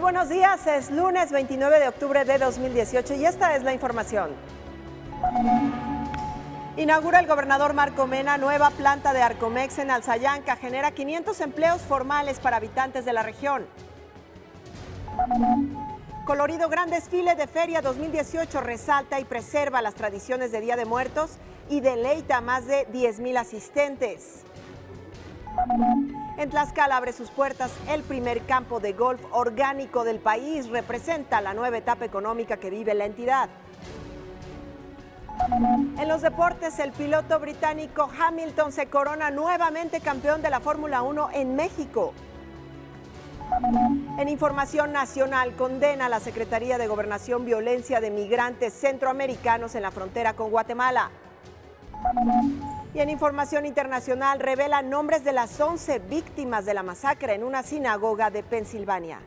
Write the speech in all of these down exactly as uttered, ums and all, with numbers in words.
buenos días, es lunes veintinueve de octubre de dos mil dieciocho y esta es la información. Inaugura el gobernador Marco Mena nueva planta de Arcomex en Alsayanca, genera quinientos empleos formales para habitantes de la región. Colorido Gran Desfile de Feria dos mil dieciocho resalta y preserva las tradiciones de Día de Muertos y deleita a más de diez mil asistentes. En Tlaxcala abre sus puertas el primer campo de golf orgánico del país. Representa la nueva etapa económica que vive la entidad. En los deportes, el piloto británico Hamilton se corona nuevamente campeón de la Fórmula uno en México. En información nacional, condena la Secretaría de Gobernación violencia de migrantes centroamericanos en la frontera con Guatemala. Y en información internacional, revela nombres de las once víctimas de la masacre en una sinagoga de Pensilvania.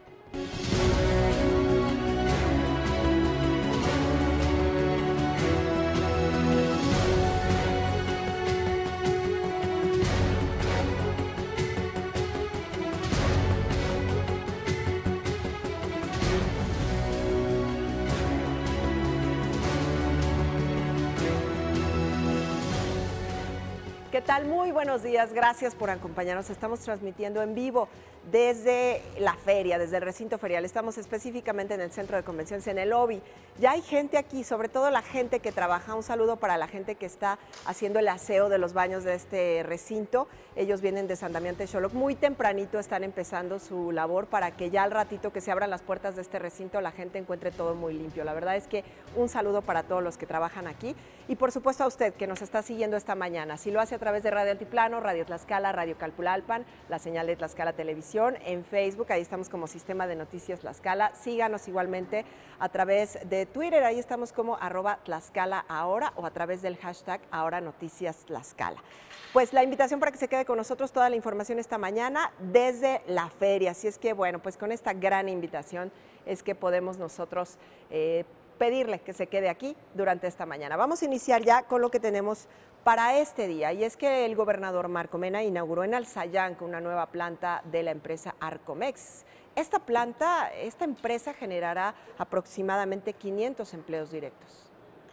¿Qué tal? Muy buenos días, gracias por acompañarnos. Estamos transmitiendo en vivo desde la feria, desde el recinto ferial. Estamos específicamente en el centro de convenciones, en el lobby. Ya hay gente aquí, sobre todo la gente que trabaja. Un saludo para la gente que está haciendo el aseo de los baños de este recinto. Ellos vienen de San Damián Texoloc. Muy tempranito están empezando su labor para que ya al ratito que se abran las puertas de este recinto la gente encuentre todo muy limpio. La verdad es que un saludo para todos los que trabajan aquí y por supuesto a usted que nos está siguiendo esta mañana. Si lo hace a través de Radio Altiplano, Radio Tlaxcala, Radio Calpulalpan, la señal de Tlaxcala Televisión, en Facebook, ahí estamos como Sistema de Noticias Tlaxcala. Síganos igualmente a través de Twitter, ahí estamos como arroba Tlaxcala ahora o a través del hashtag Ahora Noticias Tlaxcala. Pues la invitación para que se quede con nosotros toda la información esta mañana desde la feria. Así es que bueno, pues con esta gran invitación es que podemos nosotros eh, pedirle que se quede aquí durante esta mañana. Vamos a iniciar ya con lo que tenemos para este día, y es que el gobernador Marco Mena inauguró en Alsayanca una nueva planta de la empresa Arcomex. Esta planta, esta empresa generará aproximadamente quinientos empleos directos.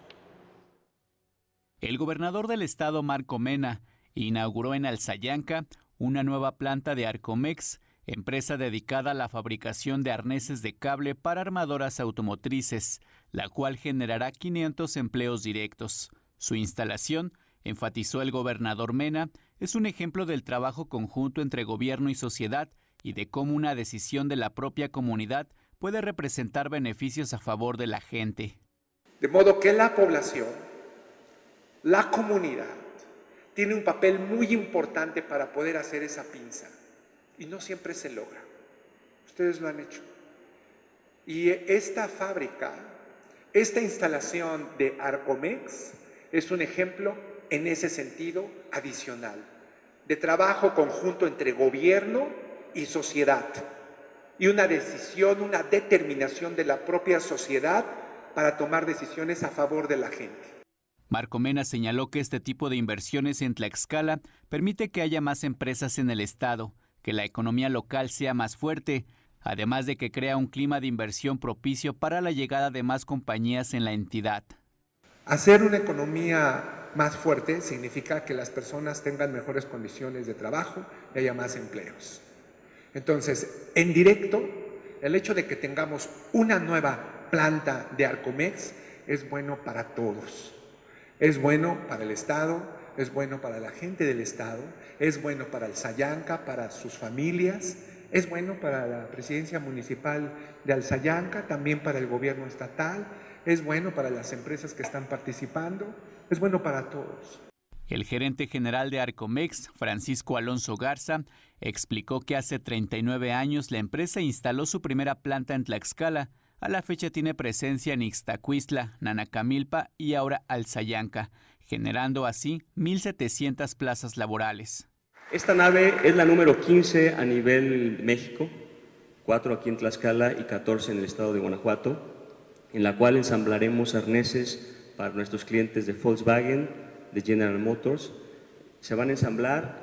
El gobernador del estado, Marco Mena, inauguró en Alsayanca una nueva planta de Arcomex, empresa dedicada a la fabricación de arneses de cable para armadoras automotrices, la cual generará quinientos empleos directos. Su instalación, enfatizó el gobernador Mena, es un ejemplo del trabajo conjunto entre gobierno y sociedad y de cómo una decisión de la propia comunidad puede representar beneficios a favor de la gente. De modo que la población, la comunidad, tiene un papel muy importante para poder hacer esa pinza y no siempre se logra. Ustedes lo han hecho. Y esta fábrica, esta instalación de Arcomex es un ejemplo en ese sentido adicional, de trabajo conjunto entre gobierno y sociedad, y una decisión, una determinación de la propia sociedad para tomar decisiones a favor de la gente. Marco Mena señaló que este tipo de inversiones en Tlaxcala permite que haya más empresas en el estado, que la economía local sea más fuerte, además de que crea un clima de inversión propicio para la llegada de más compañías en la entidad. Hacer una economía más fuerte significa que las personas tengan mejores condiciones de trabajo y haya más empleos. Entonces, en directo, el hecho de que tengamos una nueva planta de Arcomex es bueno para todos. Es bueno para el Estado, es bueno para la gente del Estado, es bueno para Alsayanca, para sus familias, es bueno para la presidencia municipal de Alsayanca, también para el gobierno estatal, es bueno para las empresas que están participando, es bueno para todos. El gerente general de Arcomex, Francisco Alonso Garza, explicó que hace treinta y nueve años la empresa instaló su primera planta en Tlaxcala. A la fecha tiene presencia en Ixtacuistla, Nanacamilpa y ahora Alsayanca, generando así mil setecientas plazas laborales. Esta nave es la número quince a nivel México, cuatro aquí en Tlaxcala y catorce en el estado de Guanajuato, en la cual ensamblaremos arneses para nuestros clientes de Volkswagen, de General Motors. Se van a ensamblar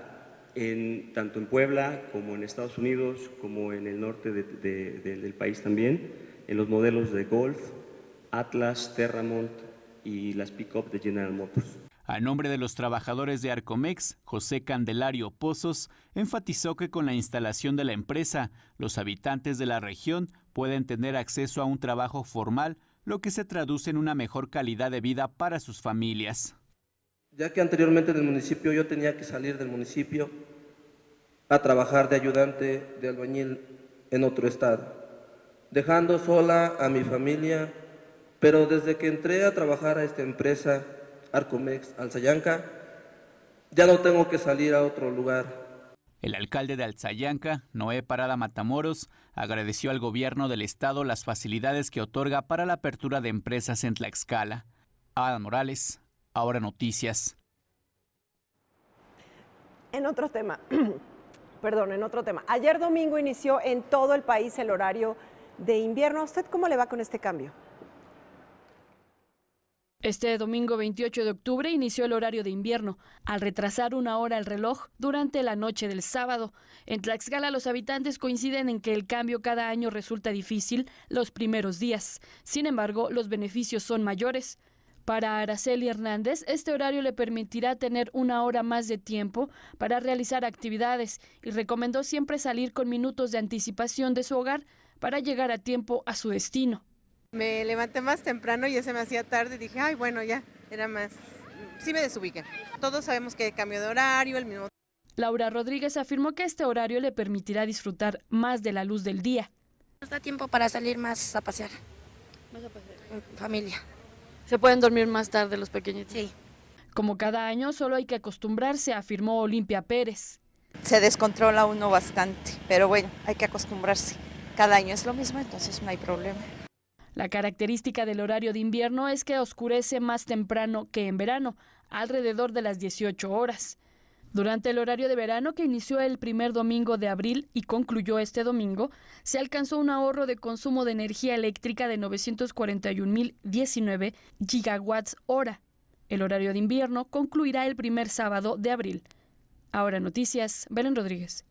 en, tanto en Puebla como en Estados Unidos, como en el norte de, de, de, del país también, en los modelos de Golf, Atlas, Terramont y las pick-up de General Motors. A nombre de los trabajadores de Arcomex, José Candelario Pozos enfatizó que con la instalación de la empresa, los habitantes de la región pueden tener acceso a un trabajo formal, lo que se traduce en una mejor calidad de vida para sus familias. Ya que anteriormente en el municipio yo tenía que salir del municipio a trabajar de ayudante de albañil en otro estado, dejando sola a mi familia, pero desde que entré a trabajar a esta empresa, Arcomex Alzayanca, ya no tengo que salir a otro lugar. El alcalde de Alzayanca, Noé Parada Matamoros, agradeció al gobierno del estado las facilidades que otorga para la apertura de empresas en Tlaxcala. Adam Morales, Ahora Noticias. En otro tema, perdón, en otro tema. Ayer domingo inició en todo el país el horario de invierno. ¿A usted cómo le va con este cambio? Este domingo veintiocho de octubre inició el horario de invierno, al retrasar una hora el reloj durante la noche del sábado. En Tlaxcala los habitantes coinciden en que el cambio cada año resulta difícil los primeros días. Sin embargo, los beneficios son mayores. Para Araceli Hernández, este horario le permitirá tener una hora más de tiempo para realizar actividades y recomendó siempre salir con minutos de anticipación de su hogar para llegar a tiempo a su destino. Me levanté más temprano y ya se me hacía tarde y dije, ay, bueno, ya, era más, sí me desubiqué. Todos sabemos que cambio de horario, el mismo. Laura Rodríguez afirmó que este horario le permitirá disfrutar más de la luz del día. Nos da tiempo para salir más a pasear. Más a pasear. En familia. ¿Se pueden dormir más tarde los pequeñitos? Sí. Como cada año, solo hay que acostumbrarse, afirmó Olimpia Pérez. Se descontrola uno bastante, pero bueno, hay que acostumbrarse. Cada año es lo mismo, entonces no hay problema. La característica del horario de invierno es que oscurece más temprano que en verano, alrededor de las dieciocho horas. Durante el horario de verano, que inició el primer domingo de abril y concluyó este domingo, se alcanzó un ahorro de consumo de energía eléctrica de novecientos cuarenta y un mil diecinueve gigawatts hora. El horario de invierno concluirá el primer sábado de abril. Ahora Noticias, Belén Rodríguez.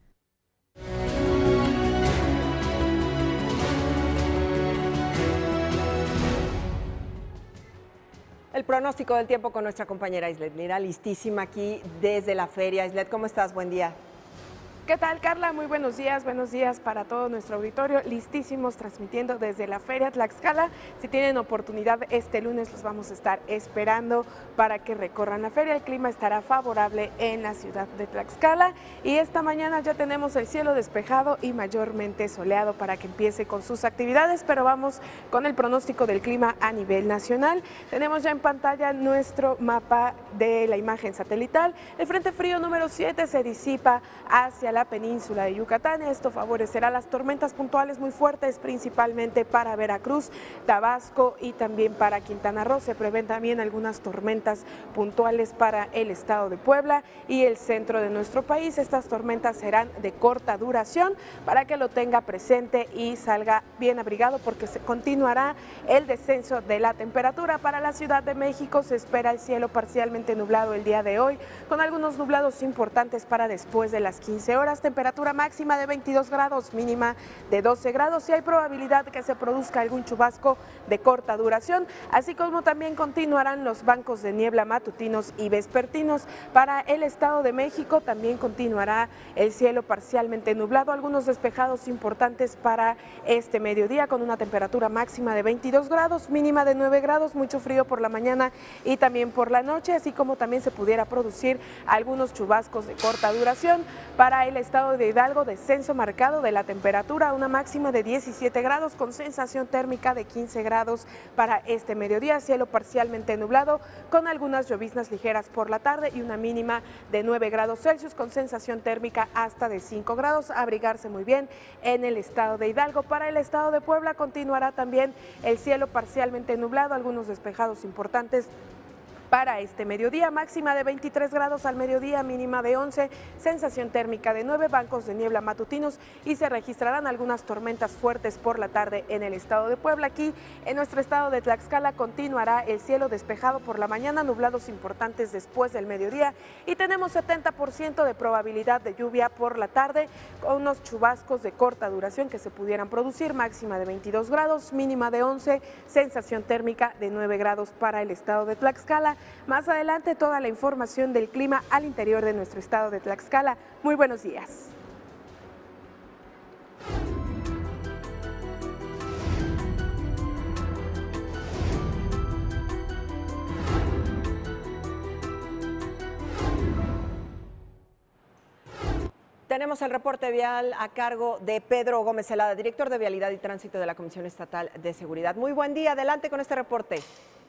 El pronóstico del tiempo con nuestra compañera Islet Lira, listísima aquí desde la feria. Islet, ¿cómo estás? Buen día. ¿Qué tal, Carla? Muy buenos días, buenos días para todo nuestro auditorio, listísimos transmitiendo desde la Feria Tlaxcala. Si tienen oportunidad, este lunes los vamos a estar esperando para que recorran la feria. El clima estará favorable en la ciudad de Tlaxcala y esta mañana ya tenemos el cielo despejado y mayormente soleado para que empiece con sus actividades, pero vamos con el pronóstico del clima a nivel nacional. Tenemos ya en pantalla nuestro mapa de la imagen satelital. El frente frío número siete se disipa hacia la península de Yucatán. Esto favorecerá las tormentas puntuales muy fuertes, principalmente para Veracruz, Tabasco y también para Quintana Roo. Se prevén también algunas tormentas puntuales para el estado de Puebla y el centro de nuestro país. Estas tormentas serán de corta duración para que lo tenga presente y salga bien abrigado, porque se continuará el descenso de la temperatura. Para la Ciudad de México se espera el cielo parcialmente nublado el día de hoy, con algunos nublados importantes para después de las quince horas. Temperatura máxima de veintidós grados, mínima de doce grados y hay probabilidad que se produzca algún chubasco de corta duración, así como también continuarán los bancos de niebla matutinos y vespertinos. Para el Estado de México también continuará el cielo parcialmente nublado, algunos despejados importantes para este mediodía con una temperatura máxima de veintidós grados, mínima de nueve grados, mucho frío por la mañana y también por la noche, así como también se pudiera producir algunos chubascos de corta duración. Para el estado de Hidalgo, descenso marcado de la temperatura, una máxima de diecisiete grados con sensación térmica de quince grados para este mediodía, cielo parcialmente nublado con algunas lloviznas ligeras por la tarde y una mínima de nueve grados Celsius con sensación térmica hasta de cinco grados. Abrigarse muy bien en el estado de Hidalgo. Para el estado de Puebla continuará también el cielo parcialmente nublado, algunos despejados importantes para este mediodía, máxima de veintitrés grados al mediodía, mínima de once, sensación térmica de nueve, bancos de niebla matutinos y se registrarán algunas tormentas fuertes por la tarde en el estado de Puebla. Aquí en nuestro estado de Tlaxcala continuará el cielo despejado por la mañana, nublados importantes después del mediodía y tenemos setenta por ciento de probabilidad de lluvia por la tarde con unos chubascos de corta duración que se pudieran producir, máxima de veintidós grados, mínima de once, sensación térmica de nueve grados para el estado de Tlaxcala. Más adelante toda la información del clima al interior de nuestro estado de Tlaxcala. Muy buenos días. Tenemos el reporte vial a cargo de Pedro Gómez Celada, director de Vialidad y Tránsito de la Comisión Estatal de Seguridad. Muy buen día, adelante con este reporte.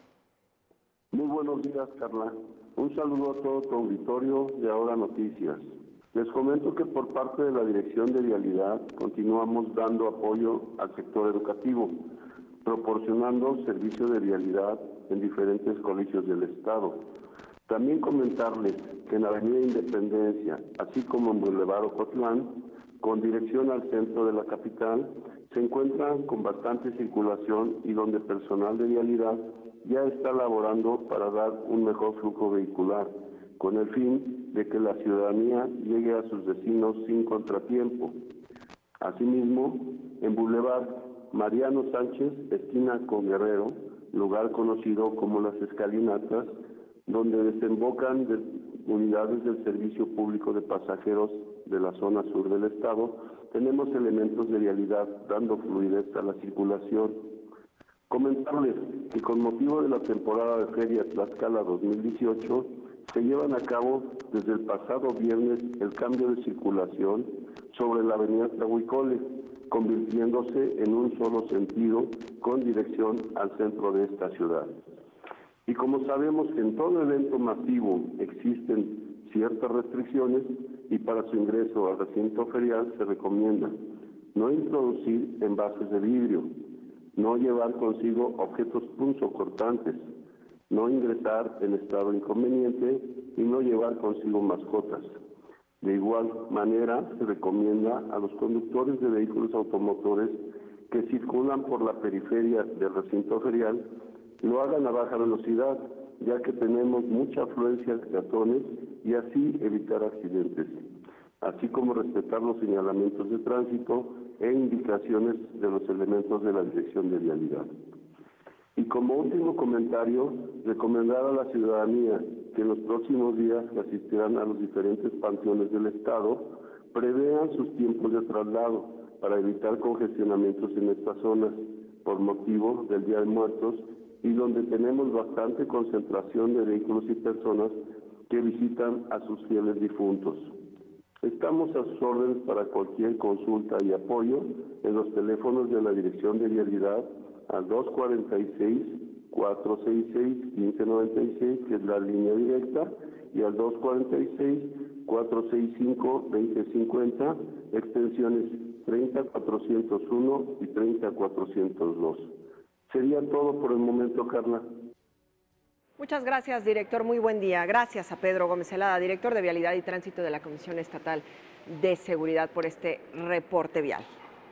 Muy buenos días, Carla. Un saludo a todo tu auditorio de Ahora Noticias. Les comento que por parte de la Dirección de Vialidad continuamos dando apoyo al sector educativo, proporcionando servicio de vialidad en diferentes colegios del Estado. También comentarles que en la Avenida Independencia, así como en Boulevard Ocotlán, con dirección al centro de la capital, se encuentran con bastante circulación y donde personal de vialidad ya está laborando para dar un mejor flujo vehicular, con el fin de que la ciudadanía llegue a sus destinos sin contratiempo. Asimismo, en Boulevard Mariano Sánchez, esquina con Guerrero, lugar conocido como Las Escalinatas, donde desembocan de unidades del Servicio Público de Pasajeros de la zona sur del estado, tenemos elementos de vialidad dando fluidez a la circulación. Comentarles que con motivo de la temporada de Feria Tlaxcala dos mil dieciocho se llevan a cabo desde el pasado viernes el cambio de circulación sobre la avenida Tlahuicole, convirtiéndose en un solo sentido con dirección al centro de esta ciudad. Y como sabemos que en todo evento masivo existen ciertas restricciones y para su ingreso al recinto ferial se recomienda no introducir envases de vidrio, no llevar consigo objetos punzocortantes, no ingresar en estado inconveniente y no llevar consigo mascotas. De igual manera, se recomienda a los conductores de vehículos automotores que circulan por la periferia del recinto ferial lo hagan a baja velocidad, ya que tenemos mucha afluencia de peatones y así evitar accidentes, así como respetar los señalamientos de tránsito e indicaciones de los elementos de la Dirección de Vialidad. Y como último comentario, recomendar a la ciudadanía que en los próximos días que asistirán a los diferentes panteones del Estado prevean sus tiempos de traslado para evitar congestionamientos en estas zonas por motivo del Día de Muertos y donde tenemos bastante concentración de vehículos y personas que visitan a sus fieles difuntos. Estamos a sus órdenes para cualquier consulta y apoyo en los teléfonos de la Dirección de Vialidad al dos cuatro seis, cuatro seis seis, uno cinco nueve seis, que es la línea directa, y al dos cuatro seis, cuatro seis cinco, dos cero cinco cero, extensiones treinta cuatrocientos uno y treinta cuatrocientos dos. Sería todo por el momento, Carla. Muchas gracias, director. Muy buen día. Gracias a Pedro Gómez Celada, director de Vialidad y Tránsito de la Comisión Estatal de Seguridad, por este reporte vial.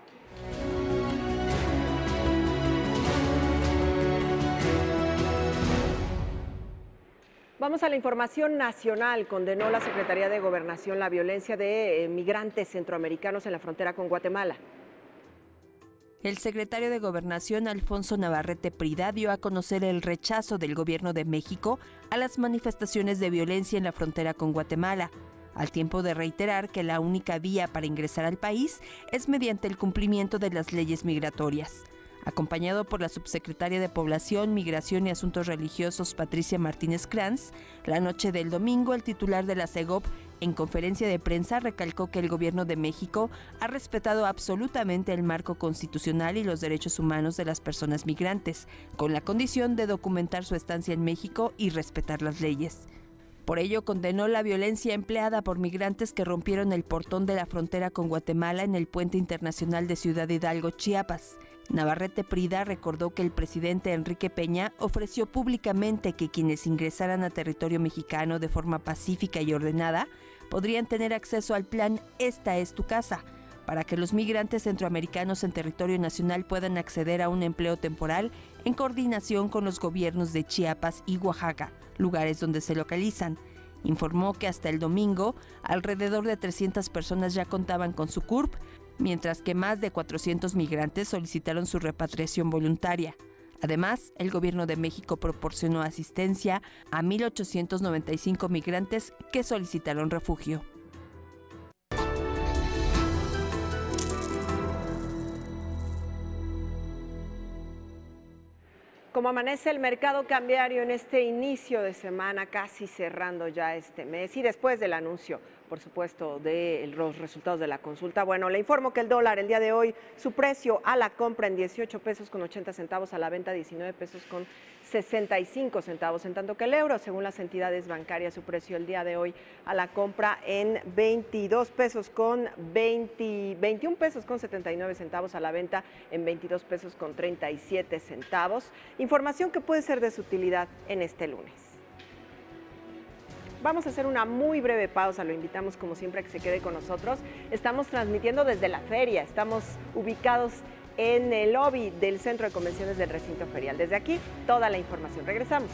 Vamos a la información nacional. Condenó la Secretaría de Gobernación la violencia de migrantes centroamericanos en la frontera con Guatemala. El secretario de Gobernación, Alfonso Navarrete Prida, dio a conocer el rechazo del Gobierno de México a las manifestaciones de violencia en la frontera con Guatemala, al tiempo de reiterar que la única vía para ingresar al país es mediante el cumplimiento de las leyes migratorias. Acompañado por la subsecretaria de Población, Migración y Asuntos Religiosos, Patricia Martínez Cranz, la noche del domingo el titular de la SEGOP, en conferencia de prensa, recalcó que el Gobierno de México ha respetado absolutamente el marco constitucional y los derechos humanos de las personas migrantes, con la condición de documentar su estancia en México y respetar las leyes. Por ello, condenó la violencia empleada por migrantes que rompieron el portón de la frontera con Guatemala en el puente internacional de Ciudad Hidalgo, Chiapas. Navarrete Prida recordó que el presidente Enrique Peña ofreció públicamente que quienes ingresaran a territorio mexicano de forma pacífica y ordenada podrían tener acceso al plan Esta es tu casa, para que los migrantes centroamericanos en territorio nacional puedan acceder a un empleo temporal en coordinación con los gobiernos de Chiapas y Oaxaca, lugares donde se localizan. Informó que hasta el domingo, alrededor de trescientas personas ya contaban con su C U R P, mientras que más de cuatrocientos migrantes solicitaron su repatriación voluntaria. Además, el gobierno de México proporcionó asistencia a mil ochocientos noventa y cinco migrantes que solicitaron refugio. Como amanece el mercado cambiario en este inicio de semana, casi cerrando ya este mes y después del anuncio, por supuesto, de los resultados de la consulta. Bueno, le informo que el dólar el día de hoy, su precio a la compra en dieciocho pesos con ochenta centavos, a la venta diecinueve pesos con sesenta y cinco centavos, en tanto que el euro, según las entidades bancarias, su precio el día de hoy a la compra en veintidós pesos con veinte, veintiún pesos con setenta y nueve centavos, a la venta en veintidós pesos con treinta y siete centavos. Información que puede ser de su utilidad en este lunes. Vamos a hacer una muy breve pausa, lo invitamos como siempre a que se quede con nosotros. Estamos transmitiendo desde la feria, estamos ubicados en el lobby del Centro de Convenciones del Recinto Ferial. Desde aquí, toda la información. Regresamos.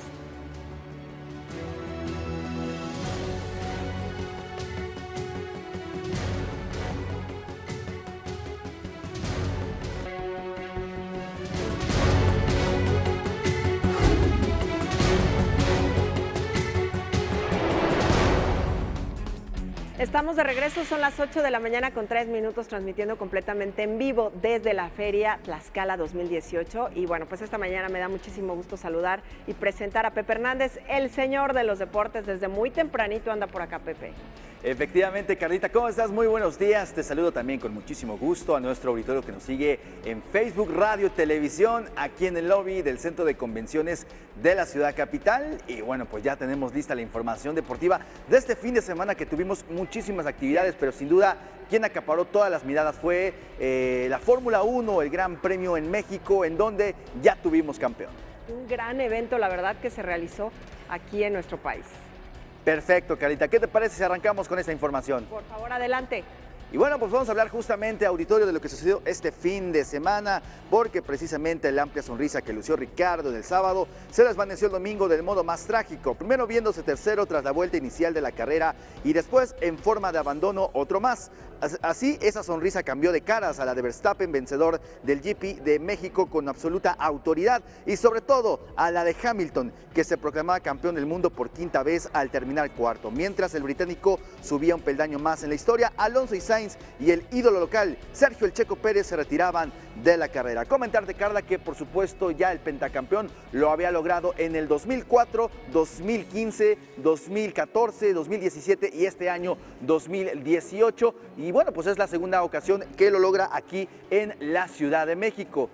Estamos de regreso, son las ocho de la mañana con tres minutos, transmitiendo completamente en vivo desde la Feria Tlaxcala dos mil dieciocho. Y bueno, pues esta mañana me da muchísimo gusto saludar y presentar a Pepe Hernández, el señor de los deportes. Desde muy tempranito anda por acá, Pepe. Efectivamente, Carlita, ¿cómo estás? Muy buenos días. Te saludo también con muchísimo gusto a nuestro auditorio que nos sigue en Facebook, Radio, Televisión, aquí en el lobby del Centro de Convenciones de la Ciudad Capital. Y bueno, pues ya tenemos lista la información deportiva de este fin de semana, que tuvimos muchísimas actividades, pero sin duda quien acaparó todas las miradas fue eh, la Fórmula uno, el Gran Premio en México, en donde ya tuvimos campeón. Un gran evento, la verdad, que se realizó aquí en nuestro país. Perfecto, Carlita. ¿Qué te parece si arrancamos con esta información? Por favor, adelante. Y bueno, pues vamos a hablar justamente, auditorio, de lo que sucedió este fin de semana, porque precisamente la amplia sonrisa que lució Ricardo en el sábado se desvaneció el domingo del modo más trágico. Primero viéndose tercero tras la vuelta inicial de la carrera y después, en forma de abandono, otro más. Así, esa sonrisa cambió de caras a la de Verstappen, vencedor del G P de México con absoluta autoridad, y sobre todo a la de Hamilton, que se proclamaba campeón del mundo por quinta vez al terminar cuarto. Mientras el británico subía un peldaño más en la historia, Alonso y Sainz y el ídolo local, Sergio El Checo Pérez, se retiraban de la carrera. Comentarte, Carla, que por supuesto ya el pentacampeón lo había logrado en el dos mil cuatro, dos mil quince, dos mil catorce, dos mil diecisiete y este año dos mil dieciocho. Y bueno, pues es la segunda ocasión que lo logra aquí en la Ciudad de México.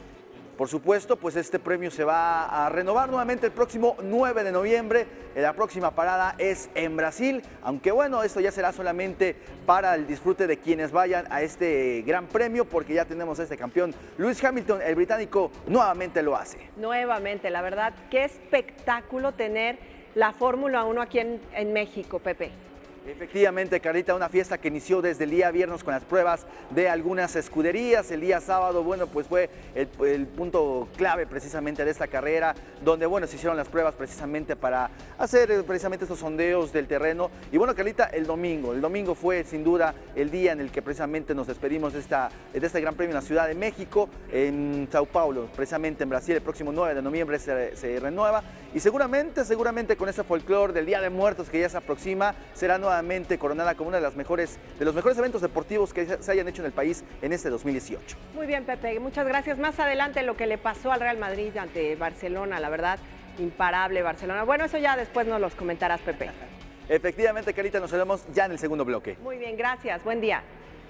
Por supuesto, pues este premio se va a renovar nuevamente el próximo nueve de noviembre. La próxima parada es en Brasil, aunque bueno, esto ya será solamente para el disfrute de quienes vayan a este gran premio, porque ya tenemos a este campeón. Lewis Hamilton, el británico, nuevamente lo hace. Nuevamente, la verdad, qué espectáculo tener la Fórmula uno aquí en, en México, Pepe. Efectivamente, Carlita, una fiesta que inició desde el día viernes con las pruebas de algunas escuderías. El día sábado, bueno, pues fue el, el punto clave precisamente de esta carrera, donde, bueno, se hicieron las pruebas precisamente para hacer precisamente estos sondeos del terreno. Y bueno, Carlita, el domingo, el domingo fue sin duda el día en el que precisamente nos despedimos de, esta, de este Gran Premio en la Ciudad de México, en Sao Paulo, precisamente en Brasil. El próximo nueve de noviembre se, se renueva, y seguramente, seguramente con ese folclore del Día de Muertos que ya se aproxima, será nuevamente coronada como uno de, las mejores, de los mejores eventos deportivos que se hayan hecho en el país en este dos mil dieciocho. Muy bien, Pepe, muchas gracias. Más adelante lo que le pasó al Real Madrid ante Barcelona, la verdad, imparable Barcelona. Bueno, eso ya después nos los comentarás, Pepe. Efectivamente, Carita, nos vemos ya en el segundo bloque. Muy bien, gracias. Buen día.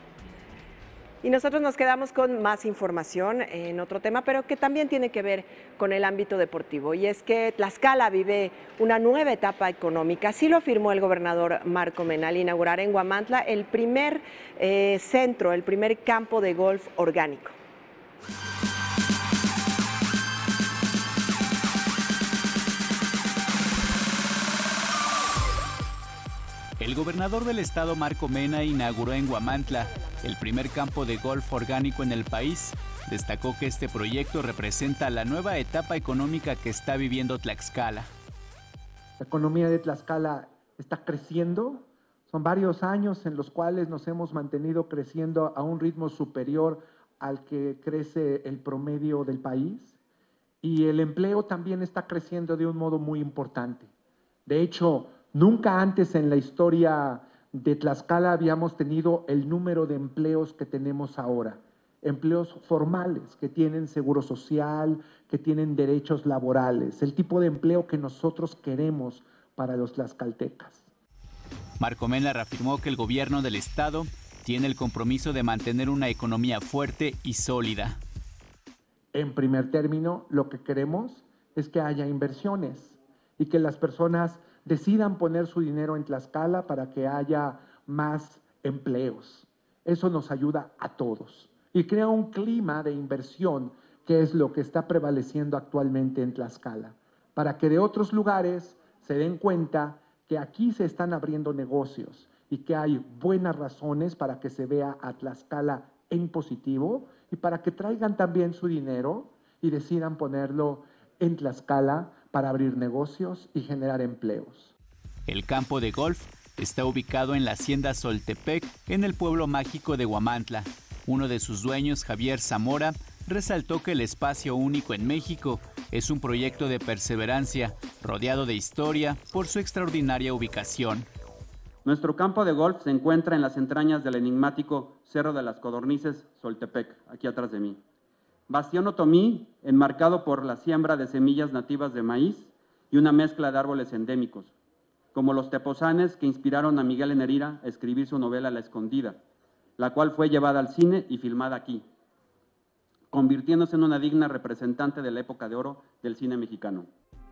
Y nosotros nos quedamos con más información en otro tema, pero que también tiene que ver con el ámbito deportivo. Y es que Tlaxcala vive una nueva etapa económica. Así lo afirmó el gobernador Marco Mena al inaugurar en Huamantla el primer eh, centro, el primer campo de golf orgánico. El gobernador del estado, Marco Mena, inauguró en Huamantla el primer campo de golf orgánico en el país. Destacó que este proyecto representa la nueva etapa económica que está viviendo Tlaxcala. La economía de Tlaxcala está creciendo. Son varios años en los cuales nos hemos mantenido creciendo a un ritmo superior al que crece el promedio del país. Y el empleo también está creciendo de un modo muy importante. De hecho, nunca antes en la historia de Tlaxcala habíamos tenido el número de empleos que tenemos ahora. Empleos formales, que tienen seguro social, que tienen derechos laborales, el tipo de empleo que nosotros queremos para los tlaxcaltecas. Marco Mena reafirmó que el gobierno del estado tiene el compromiso de mantener una economía fuerte y sólida. En primer término, lo que queremos es que haya inversiones y que las personas decidan poner su dinero en Tlaxcala para que haya más empleos. Eso nos ayuda a todos y crea un clima de inversión, que es lo que está prevaleciendo actualmente en Tlaxcala, para que de otros lugares se den cuenta que aquí se están abriendo negocios y que hay buenas razones para que se vea a Tlaxcala en positivo y para que traigan también su dinero y decidan ponerlo en Tlaxcala para abrir negocios y generar empleos. El campo de golf está ubicado en la hacienda Soltepec, en el pueblo mágico de Huamantla. Uno de sus dueños, Javier Zamora, resaltó que el espacio único en México es un proyecto de perseverancia, rodeado de historia por su extraordinaria ubicación. Nuestro campo de golf se encuentra en las entrañas del enigmático Cerro de las Codornices, Soltepec, aquí atrás de mí. Bastión otomí, enmarcado por la siembra de semillas nativas de maíz y una mezcla de árboles endémicos, como los tepozanes que inspiraron a Miguel Enerira a escribir su novela La Escondida, la cual fue llevada al cine y filmada aquí, convirtiéndose en una digna representante de la época de oro del cine mexicano.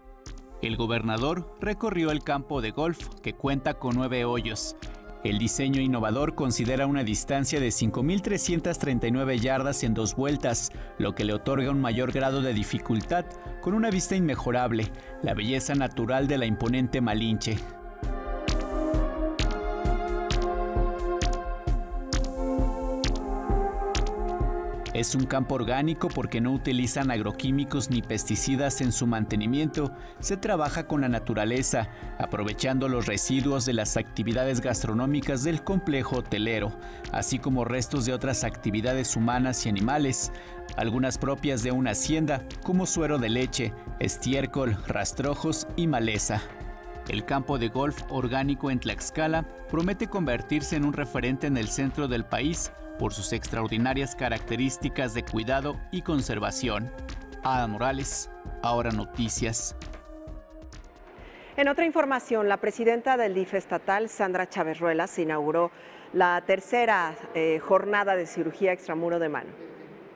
El gobernador recorrió el campo de golf, que cuenta con nueve hoyos. El diseño innovador considera una distancia de cinco mil trescientas treinta y nueve yardas en dos vueltas, lo que le otorga un mayor grado de dificultad, con una vista inmejorable, la belleza natural de la imponente Malinche. Es un campo orgánico porque no utilizan agroquímicos ni pesticidas en su mantenimiento. Se trabaja con la naturaleza, aprovechando los residuos de las actividades gastronómicas del complejo hotelero, así como restos de otras actividades humanas y animales, algunas propias de una hacienda, como suero de leche, estiércol, rastrojos y maleza. El campo de golf orgánico en Tlaxcala promete convertirse en un referente en el centro del país por sus extraordinarias características de cuidado y conservación. Ada Morales, Ahora Noticias. En otra información, la presidenta del D I F estatal, Sandra Chávez Ruelas, inauguró la tercera eh, jornada de cirugía extramuro de mano.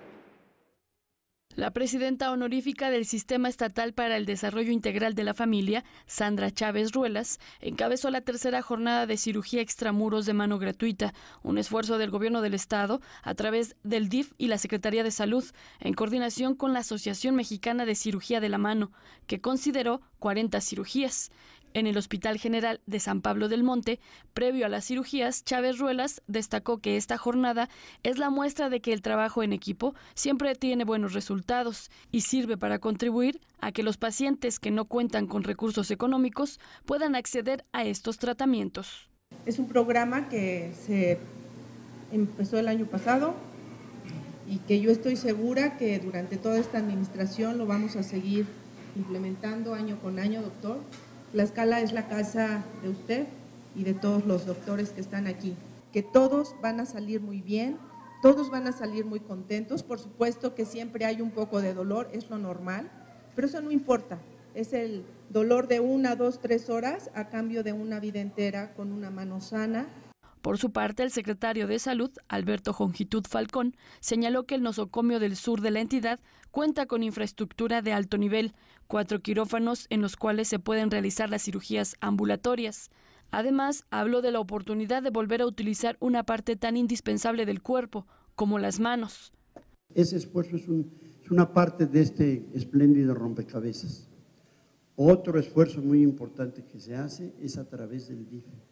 La presidenta honorífica del Sistema Estatal para el Desarrollo Integral de la Familia, Sandra Chávez Ruelas, encabezó la tercera jornada de cirugía extramuros de mano gratuita, un esfuerzo del Gobierno del Estado a través del D I F y la Secretaría de Salud, en coordinación con la Asociación Mexicana de Cirugía de la Mano, que consideró cuarenta cirugías. En el Hospital General de San Pablo del Monte, previo a las cirugías, Chávez Ruelas destacó que esta jornada es la muestra de que el trabajo en equipo siempre tiene buenos resultados y sirve para contribuir a que los pacientes que no cuentan con recursos económicos puedan acceder a estos tratamientos. Es un programa que se empezó el año pasado y que yo estoy segura que durante toda esta administración lo vamos a seguir implementando año con año, doctor. Tlaxcala es la casa de usted y de todos los doctores que están aquí, que todos van a salir muy bien, todos van a salir muy contentos. Por supuesto que siempre hay un poco de dolor, es lo normal, pero eso no importa, es el dolor de una, dos, tres horas a cambio de una vida entera con una mano sana. Por su parte, el secretario de Salud, Alberto Jongitud Falcón, señaló que el nosocomio del sur de la entidad cuenta con infraestructura de alto nivel, cuatro quirófanos en los cuales se pueden realizar las cirugías ambulatorias. Además, habló de la oportunidad de volver a utilizar una parte tan indispensable del cuerpo, como las manos. Ese esfuerzo es, un, es una parte de este espléndido rompecabezas. Otro esfuerzo muy importante que se hace es a través del D I F.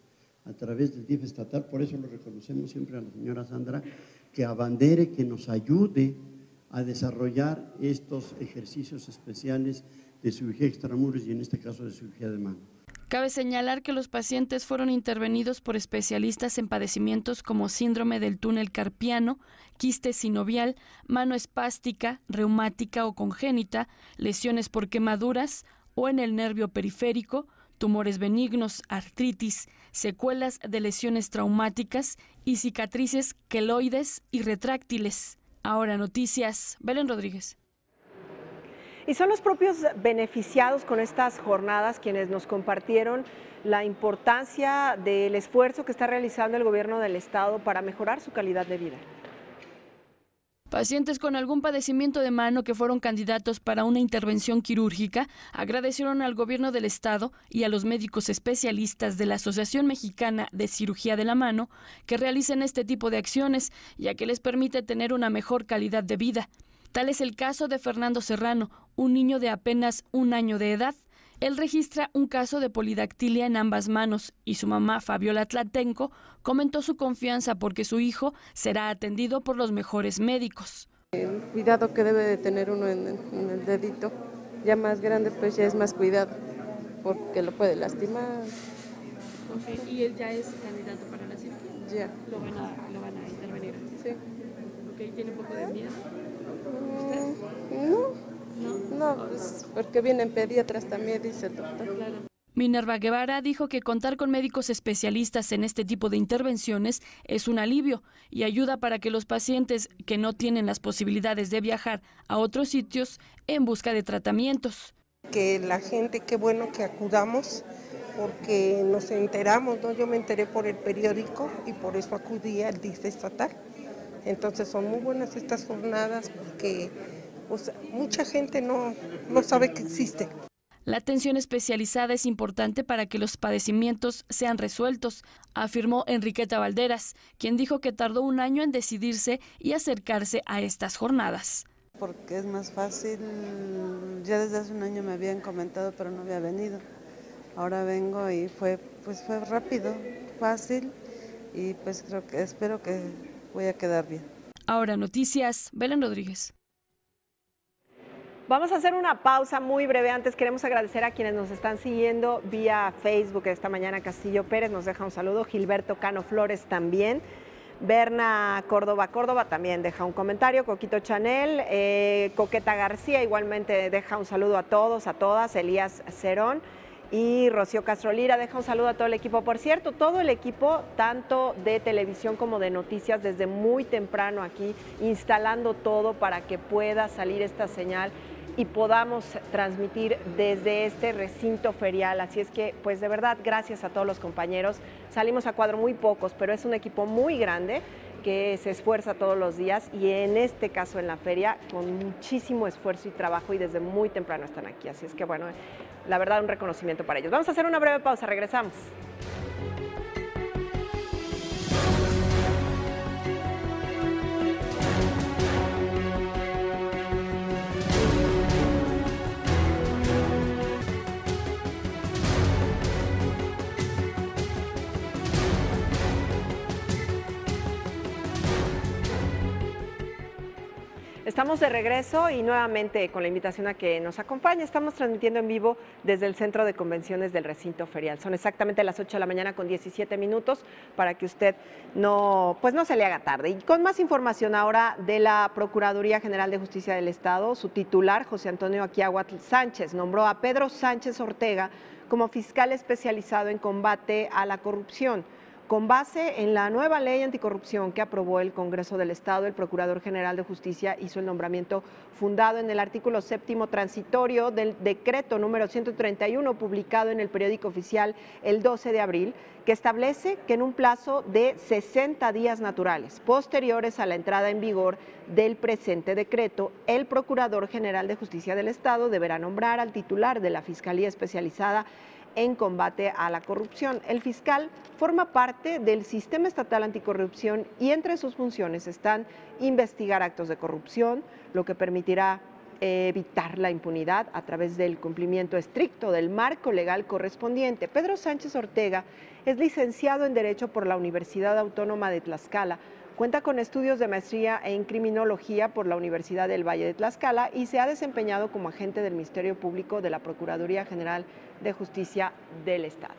a través del D I F estatal, por eso lo reconocemos siempre a la señora Sandra, que abandere, que nos ayude a desarrollar estos ejercicios especiales de cirugía extramuros y en este caso de cirugía de mano. Cabe señalar que los pacientes fueron intervenidos por especialistas en padecimientos como síndrome del túnel carpiano, quiste sinovial, mano espástica, reumática o congénita, lesiones por quemaduras o en el nervio periférico, tumores benignos, artritis, secuelas de lesiones traumáticas y cicatrices queloides y retráctiles. Ahora noticias, Belén Rodríguez. Y son los propios beneficiados con estas jornadas quienes nos compartieron la importancia del esfuerzo que está realizando el gobierno del estado para mejorar su calidad de vida. Pacientes con algún padecimiento de mano que fueron candidatos para una intervención quirúrgica agradecieron al gobierno del estado y a los médicos especialistas de la Asociación Mexicana de Cirugía de la Mano que realicen este tipo de acciones, ya que les permite tener una mejor calidad de vida. Tal es el caso de Fernando Serrano, un niño de apenas un año de edad. Él registra un caso de polidactilia en ambas manos y su mamá, Fabiola Tlatenco, comentó su confianza porque su hijo será atendido por los mejores médicos. El cuidado que debe de tener uno en, en el dedito, ya más grande pues ya es más cuidado, porque lo puede lastimar. Okay. ¿Y él ya es candidato para la cirugía? Ya. ¿Lo van a, lo van a intervenir? Sí. Okay. ¿Tiene un poco de miedo? ¿Usted? No. No, no, pues porque vienen pediatras también, dice el doctor. Claro. Minerva Guevara dijo que contar con médicos especialistas en este tipo de intervenciones es un alivio y ayuda para que los pacientes que no tienen las posibilidades de viajar a otros sitios en busca de tratamientos. Que la gente, qué bueno que acudamos porque nos enteramos, ¿no? Yo me enteré por el periódico y por eso acudí al D I F estatal. Entonces son muy buenas estas jornadas porque pues, mucha gente no, no sabe que existe. La atención especializada es importante para que los padecimientos sean resueltos, afirmó Enriqueta Valderas, quien dijo que tardó un año en decidirse y acercarse a estas jornadas. Porque es más fácil, ya desde hace un año me habían comentado pero no había venido. Ahora vengo y fue, pues fue rápido, fácil y pues creo que espero que voy a quedar bien. Ahora noticias, Belén Rodríguez. Vamos a hacer una pausa muy breve. Antes queremos agradecer a quienes nos están siguiendo vía Facebook esta mañana. Castillo Pérez nos deja un saludo, Gilberto Cano Flores también, Berna Córdoba Córdoba también deja un comentario, Coquito Chanel, eh, Coqueta García igualmente deja un saludo a todos, a todas, Elías Cerón y Rocío Castro Lira deja un saludo a todo el equipo. Por cierto, todo el equipo, tanto de televisión como de noticias, desde muy temprano aquí, instalando todo para que pueda salir esta señal y podamos transmitir desde este recinto ferial. Así es que, pues de verdad, gracias a todos los compañeros. Salimos a cuadro muy pocos, pero es un equipo muy grande que se esfuerza todos los días y en este caso en la feria con muchísimo esfuerzo y trabajo y desde muy temprano están aquí. Así es que, bueno, la verdad, un reconocimiento para ellos. Vamos a hacer una breve pausa, regresamos. Estamos de regreso y nuevamente con la invitación a que nos acompañe. Estamos transmitiendo en vivo desde el Centro de Convenciones del Recinto Ferial. Son exactamente las ocho de la mañana con diecisiete minutos para que usted no, pues no se le haga tarde. Y con más información ahora de la Procuraduría General de Justicia del Estado, su titular, José Antonio Aquiahuatl Sánchez, nombró a Pedro Sánchez Ortega como fiscal especializado en combate a la corrupción. Con base en la nueva ley anticorrupción que aprobó el Congreso del Estado, el Procurador General de Justicia hizo el nombramiento fundado en el artículo séptimo transitorio del decreto número ciento treinta y uno publicado en el periódico oficial el doce de abril, que establece que en un plazo de sesenta días naturales posteriores a la entrada en vigor del presente decreto, el Procurador General de Justicia del Estado deberá nombrar al titular de la Fiscalía Especializada en combate a la corrupción. El fiscal forma parte del Sistema Estatal Anticorrupción y entre sus funciones están investigar actos de corrupción, lo que permitirá evitar la impunidad a través del cumplimiento estricto del marco legal correspondiente. Pedro Sánchez Ortega es licenciado en Derecho por la Universidad Autónoma de Tlaxcala, cuenta con estudios de maestría en Criminología por la Universidad del Valle de Tlaxcala y se ha desempeñado como agente del Ministerio Público de la Procuraduría General de Justicia del Estado.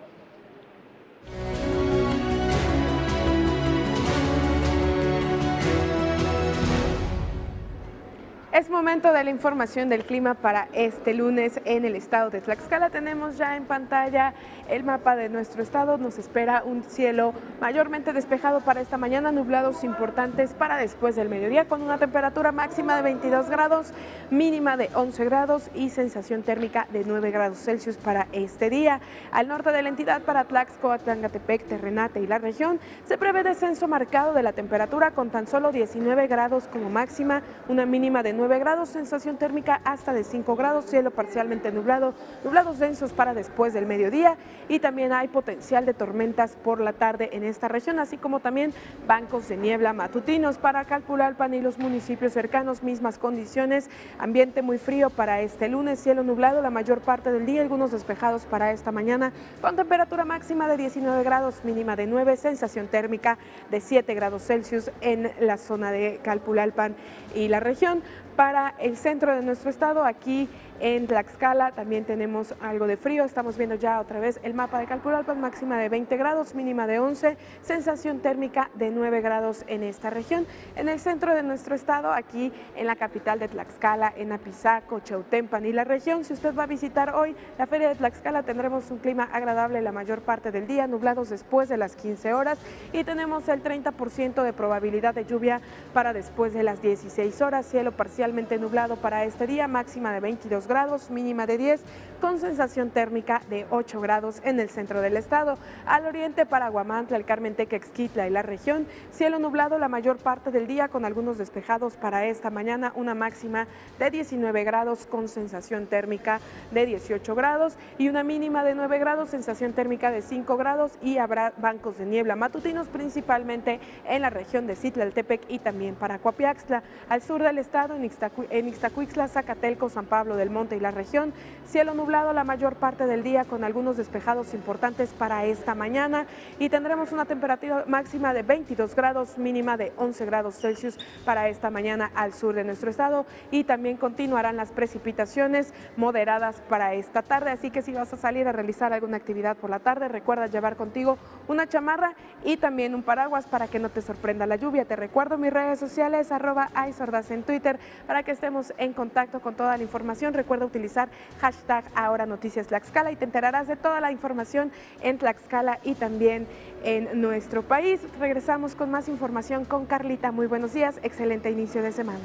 Es momento de la información del clima para este lunes en el estado de Tlaxcala. Tenemos ya en pantalla el mapa de nuestro estado. Nos espera un cielo mayormente despejado para esta mañana, nublados importantes para después del mediodía, con una temperatura máxima de veintidós grados, mínima de once grados y sensación térmica de nueve grados Celsius para este día. Al norte de la entidad, para Tlaxco, Atlangatepec, Terrenate y la región, se prevé descenso marcado de la temperatura con tan solo diecinueve grados como máxima, una mínima de nueve grados, sensación térmica hasta de cinco grados, cielo parcialmente nublado, nublados densos para después del mediodía y también hay potencial de tormentas por la tarde en esta región, así como también bancos de niebla matutinos para Calpulalpan y los municipios cercanos, mismas condiciones, ambiente muy frío para este lunes, cielo nublado la mayor parte del día, algunos despejados para esta mañana, con temperatura máxima de diecinueve grados, mínima de nueve, sensación térmica de siete grados Celsius en la zona de Calpulalpan y la región. Para el centro de nuestro estado, aquí en Tlaxcala, también tenemos algo de frío. Estamos viendo ya otra vez el mapa de Calpulalpan, máxima de veinte grados, mínima de once, sensación térmica de nueve grados en esta región. En el centro de nuestro estado, aquí en la capital de Tlaxcala, en Apizaco, Chautempan y la región, si usted va a visitar hoy la Feria de Tlaxcala, tendremos un clima agradable la mayor parte del día, nublados después de las quince horas y tenemos el treinta por ciento de probabilidad de lluvia para después de las dieciséis horas, cielo parcialmente nublado para este día, máxima de veintidós grados, mínima de diez, con sensación térmica de ocho grados en el centro del estado. Al oriente, para Huamantla, el Carmen, Tequexquitla y la región, cielo nublado la mayor parte del día con algunos despejados para esta mañana, una máxima de diecinueve grados con sensación térmica de dieciocho grados y una mínima de nueve grados, sensación térmica de cinco grados y habrá bancos de niebla matutinos principalmente en la región de Citlaltepec y también para Coapiaxtla. Al sur del estado, en Ixtacu en Ixtacuixtla, Zacatelco, San Pablo del Monte y la región, cielo nublado la mayor parte del día con algunos despejados importantes para esta mañana y tendremos una temperatura máxima de veintidós grados, mínima de once grados Celsius para esta mañana al sur de nuestro estado y también continuarán las precipitaciones moderadas para esta tarde, así que si vas a salir a realizar alguna actividad por la tarde, recuerda llevar contigo una chamarra y también un paraguas para que no te sorprenda la lluvia. Te recuerdo mis redes sociales, arroba aisordas en Twitter, para que estemos en contacto con toda la información. Recuerda utilizar hashtag Ahora Noticias Tlaxcala y te enterarás de toda la información en Tlaxcala y también en nuestro país. Regresamos con más información con Carlita. Muy buenos días, excelente inicio de semana.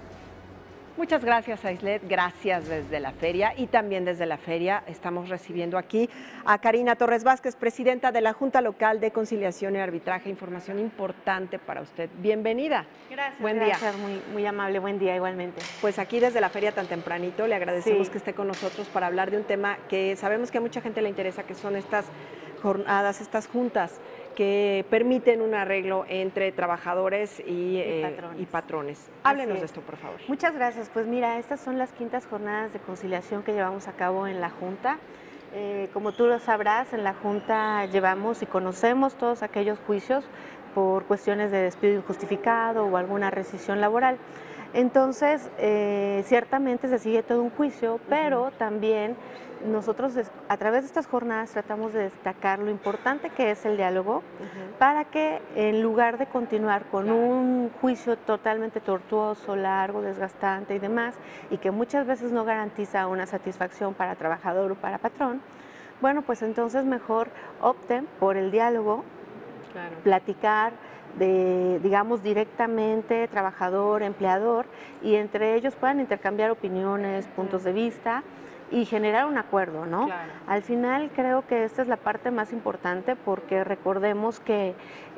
Muchas gracias, Aislet. Gracias desde la feria y también desde la feria estamos recibiendo aquí a Karina Torres Vázquez, presidenta de la Junta Local de Conciliación y Arbitraje. Información importante para usted. Bienvenida. Gracias. Buen gracias, día. Muy, muy amable. Buen día igualmente. Pues aquí desde la feria tan tempranito le agradecemos Sí. que esté con nosotros para hablar de un tema que sabemos que a mucha gente le interesa, que son estas jornadas, estas juntas que permiten un arreglo entre trabajadores y, Y eh, patrones. y patrones. Así Háblenos es. de esto, por favor. Muchas gracias. Pues mira, estas son las quintas jornadas de conciliación que llevamos a cabo en la Junta. Eh, como tú lo sabrás, en la Junta llevamos y conocemos todos aquellos juicios por cuestiones de despido injustificado o alguna rescisión laboral. Entonces, eh, ciertamente se sigue todo un juicio, pero también nosotros a través de estas jornadas tratamos de destacar lo importante que es el diálogo uh-huh. para que en lugar de continuar con claro. un juicio totalmente tortuoso, largo, desgastante y demás, y que muchas veces no garantiza una satisfacción para trabajador o para patrón, bueno, pues entonces mejor opten por el diálogo, claro. platicar, de, digamos, directamente trabajador, empleador, y entre ellos puedan intercambiar opiniones, puntos de vista y generar un acuerdo, ¿no? Claro. Al final creo que esta es la parte más importante porque recordemos que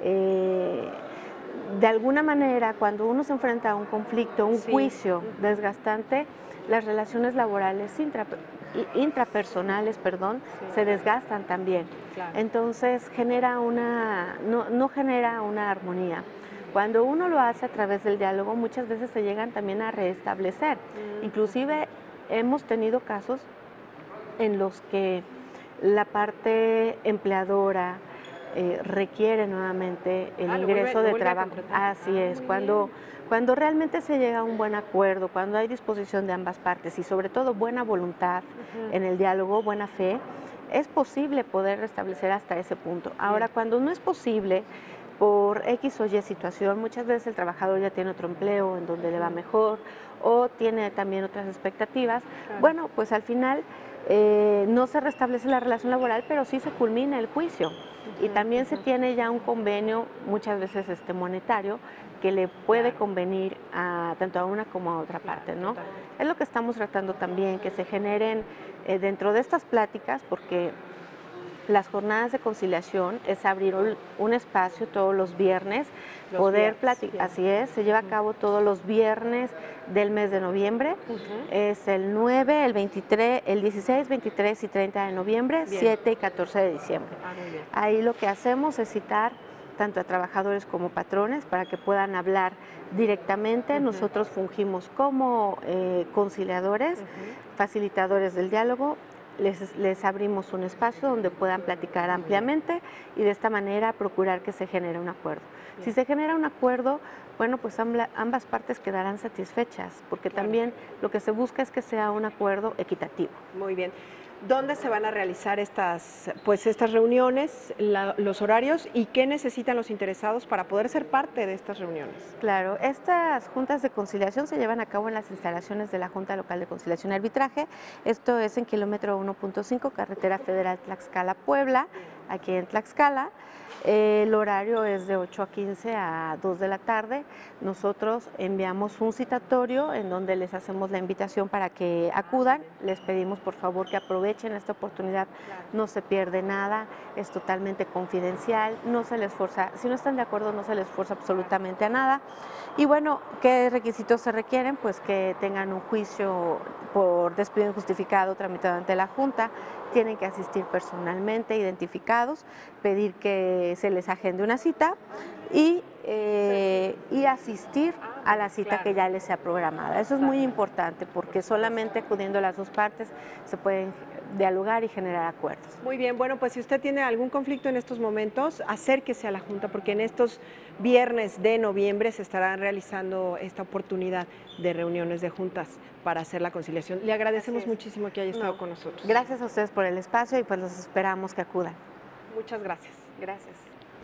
eh, de alguna manera cuando uno se enfrenta a un conflicto, un sí. juicio desgastante, las relaciones laborales intra, intrapersonales, perdón, sí. se desgastan también. Claro. Entonces genera una, no, no genera una armonía. Cuando uno lo hace a través del diálogo, muchas veces se llegan también a reestablecer. Mm. Inclusive hemos tenido casos en los que la parte empleadora eh, requiere nuevamente el ah, ingreso vuelve, de trabajo. Así es, cuando, cuando realmente se llega a un buen acuerdo, cuando hay disposición de ambas partes y sobre todo buena voluntad uh-huh. en el diálogo, buena fe, es posible poder restablecer hasta ese punto. Ahora, Bien. cuando no es posible, por X o Y situación, muchas veces el trabajador ya tiene otro empleo en donde le va mejor o tiene también otras expectativas, claro. bueno, pues al final eh, no se restablece la relación laboral, pero sí se culmina el juicio. Uh-huh, y también uh-huh. se tiene ya un convenio, muchas veces este monetario, que le puede claro. convenir a, tanto a una como a otra parte, ¿no? Total. Es lo que estamos tratando también, que se generen eh, dentro de estas pláticas, porque las jornadas de conciliación es abrir un, un espacio todos los viernes, los poder platicar, así es, se lleva a cabo todos los viernes del mes de noviembre, uh-huh. es el nueve, el veintitrés, el dieciséis, veintitrés y treinta de noviembre, bien. siete y catorce de diciembre. Ah, muy bien. Ahí lo que hacemos es citar tanto a trabajadores como patrones para que puedan hablar directamente. Uh-huh. Nosotros fungimos como eh, conciliadores, uh-huh. facilitadores del diálogo. Les, les abrimos un espacio donde puedan platicar ampliamente y de esta manera procurar que se genere un acuerdo. Bien. Si se genera un acuerdo, bueno, pues ambas partes quedarán satisfechas, porque claro. también lo que se busca es que sea un acuerdo equitativo. Muy bien. ¿Dónde se van a realizar estas, pues, estas reuniones, la, los horarios y qué necesitan los interesados para poder ser parte de estas reuniones? Claro, estas juntas de conciliación se llevan a cabo en las instalaciones de la Junta Local de Conciliación y Arbitraje. Esto es en kilómetro uno punto cinco, Carretera Federal Tlaxcala-Puebla, aquí en Tlaxcala. El horario es de ocho a quince a dos de la tarde. Nosotros enviamos un citatorio en donde les hacemos la invitación para que acudan. Les pedimos por favor que aprovechen esta oportunidad. No se pierde nada, es totalmente confidencial, no se les forza, si no están de acuerdo no se les forza absolutamente a nada. Y bueno, ¿qué requisitos se requieren? Pues que tengan un juicio por despido injustificado tramitado ante la Junta, tienen que asistir personalmente, identificados, pedir que se les agende una cita y, eh, y asistir a la cita que ya les sea programada. Eso es muy importante porque solamente acudiendo a las dos partes se pueden dialogar y generar acuerdos. Muy bien, bueno, pues si usted tiene algún conflicto en estos momentos, acérquese a la Junta porque en estos viernes de noviembre se estarán realizando esta oportunidad de reuniones de juntas para hacer la conciliación. Le agradecemos muchísimo que haya estado no. con nosotros. Gracias a ustedes por el espacio y pues los esperamos que acudan. Muchas gracias. Gracias.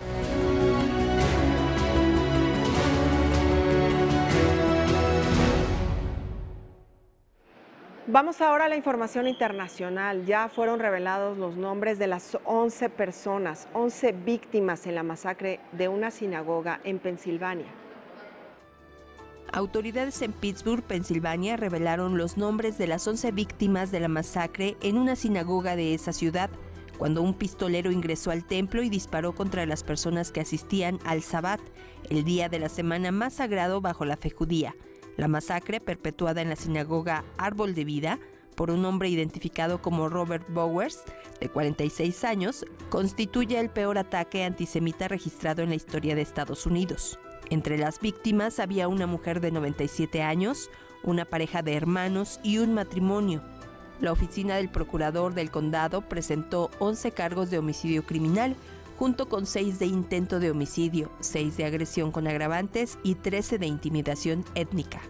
Vamos ahora a la información internacional. Ya fueron revelados los nombres de las once personas, once víctimas en la masacre de una sinagoga en Pensilvania. Autoridades en Pittsburgh, Pensilvania, revelaron los nombres de las once víctimas de la masacre en una sinagoga de esa ciudad, cuando un pistolero ingresó al templo y disparó contra las personas que asistían al Sabbat, el día de la semana más sagrado bajo la fe judía. La masacre, perpetuada en la sinagoga Árbol de Vida por un hombre identificado como Robert Bowers, de cuarenta y seis años, constituye el peor ataque antisemita registrado en la historia de Estados Unidos. Entre las víctimas había una mujer de noventa y siete años, una pareja de hermanos y un matrimonio. La oficina del procurador del condado presentó once cargos de homicidio criminal, junto con seis de intento de homicidio, seis de agresión con agravantes y trece de intimidación étnica.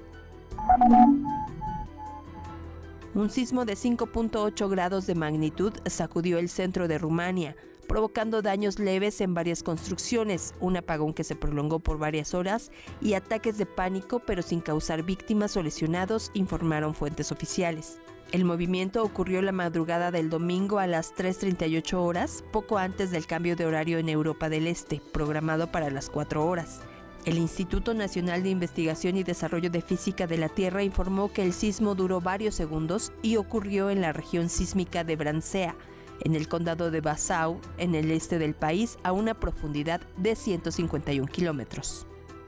Un sismo de cinco punto ocho grados de magnitud sacudió el centro de Rumania, provocando daños leves en varias construcciones, un apagón que se prolongó por varias horas y ataques de pánico, pero sin causar víctimas o lesionados, informaron fuentes oficiales. El movimiento ocurrió la madrugada del domingo a las tres treinta y ocho horas, poco antes del cambio de horario en Europa del Este, programado para las cuatro horas. El Instituto Nacional de Investigación y Desarrollo de Física de la Tierra informó que el sismo duró varios segundos y ocurrió en la región sísmica de Bransea, en el condado de Bašau, en el este del país, a una profundidad de ciento cincuenta y un kilómetros.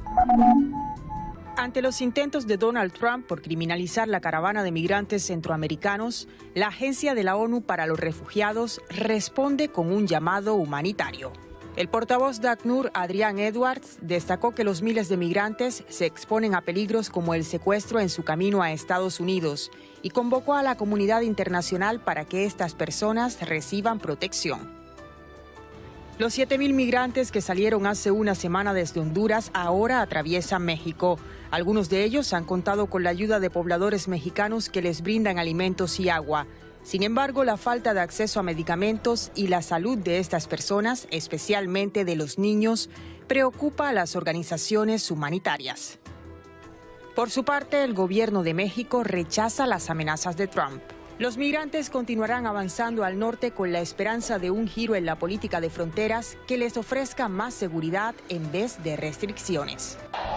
Ante los intentos de Donald Trump por criminalizar la caravana de migrantes centroamericanos, la Agencia de la ONU para los Refugiados responde con un llamado humanitario. El portavoz de ACNUR, Adrián Edwards, destacó que los miles de migrantes se exponen a peligros como el secuestro en su camino a Estados Unidos y convocó a la comunidad internacional para que estas personas reciban protección. Los siete mil migrantes que salieron hace una semana desde Honduras ahora atraviesan México. Algunos de ellos han contado con la ayuda de pobladores mexicanos que les brindan alimentos y agua. Sin embargo, la falta de acceso a medicamentos y la salud de estas personas, especialmente de los niños, preocupa a las organizaciones humanitarias. Por su parte, el gobierno de México rechaza las amenazas de Trump. Los migrantes continuarán avanzando al norte con la esperanza de un giro en la política de fronteras que les ofrezca más seguridad en vez de restricciones.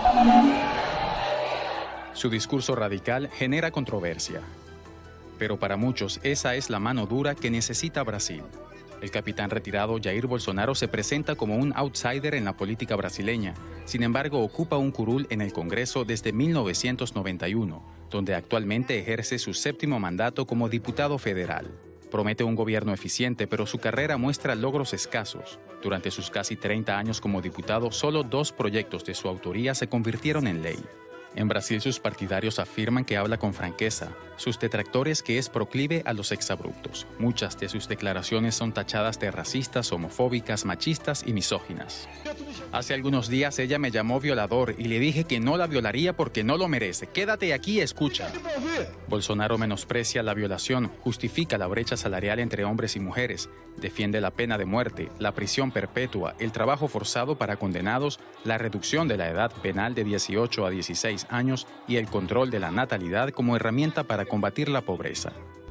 Su discurso radical genera controversia. Pero para muchos esa es la mano dura que necesita Brasil. El capitán retirado Jair Bolsonaro se presenta como un outsider en la política brasileña. Sin embargo, ocupa un curul en el Congreso desde mil novecientos noventa y uno, donde actualmente ejerce su séptimo mandato como diputado federal. Promete un gobierno eficiente, pero su carrera muestra logros escasos. Durante sus casi treinta años como diputado, solo dos proyectos de su autoría se convirtieron en ley. En Brasil, sus partidarios afirman que habla con franqueza, sus detractores que es proclive a los exabruptos. Muchas de sus declaraciones son tachadas de racistas, homofóbicas, machistas y misóginas. Hace algunos días ella me llamó violador y le dije que no la violaría porque no lo merece. Quédate aquí y escucha. Bolsonaro menosprecia la violación, justifica la brecha salarial entre hombres y mujeres, defiende la pena de muerte, la prisión perpetua, el trabajo forzado para condenados, la reducción de la edad penal de dieciocho a dieciséis años y el control de la natalidad como herramienta para combatir la pobreza.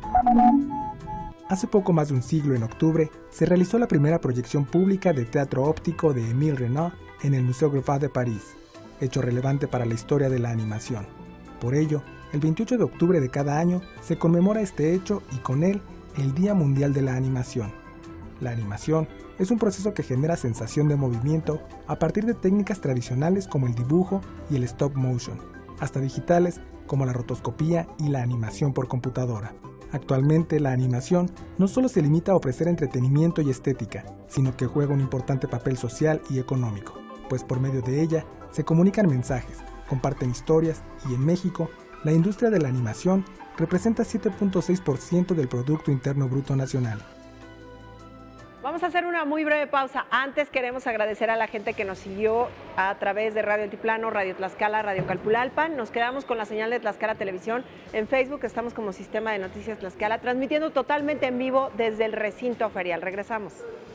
Hace poco más de un siglo, en octubre, se realizó la primera proyección pública de teatro óptico de Émile Renaud en el Museo Greffat de París, hecho relevante para la historia de la animación. Por ello, el veintiocho de octubre de cada año se conmemora este hecho y con él el Día Mundial de la Animación. La animación es un proceso que genera sensación de movimiento a partir de técnicas tradicionales como el dibujo y el stop motion, hasta digitales como la rotoscopía y la animación por computadora. Actualmente, la animación no solo se limita a ofrecer entretenimiento y estética, sino que juega un importante papel social y económico, pues por medio de ella se comunican mensajes, comparten historias y en México, la industria de la animación representa siete punto seis por ciento del Producto Interno Bruto Nacional. Vamos a hacer una muy breve pausa. Antes queremos agradecer a la gente que nos siguió a través de Radio Altiplano, Radio Tlaxcala, Radio Calpulalpan. Nos quedamos con la señal de Tlaxcala Televisión. En Facebook estamos como Sistema de Noticias Tlaxcala, transmitiendo totalmente en vivo desde el recinto ferial. Regresamos.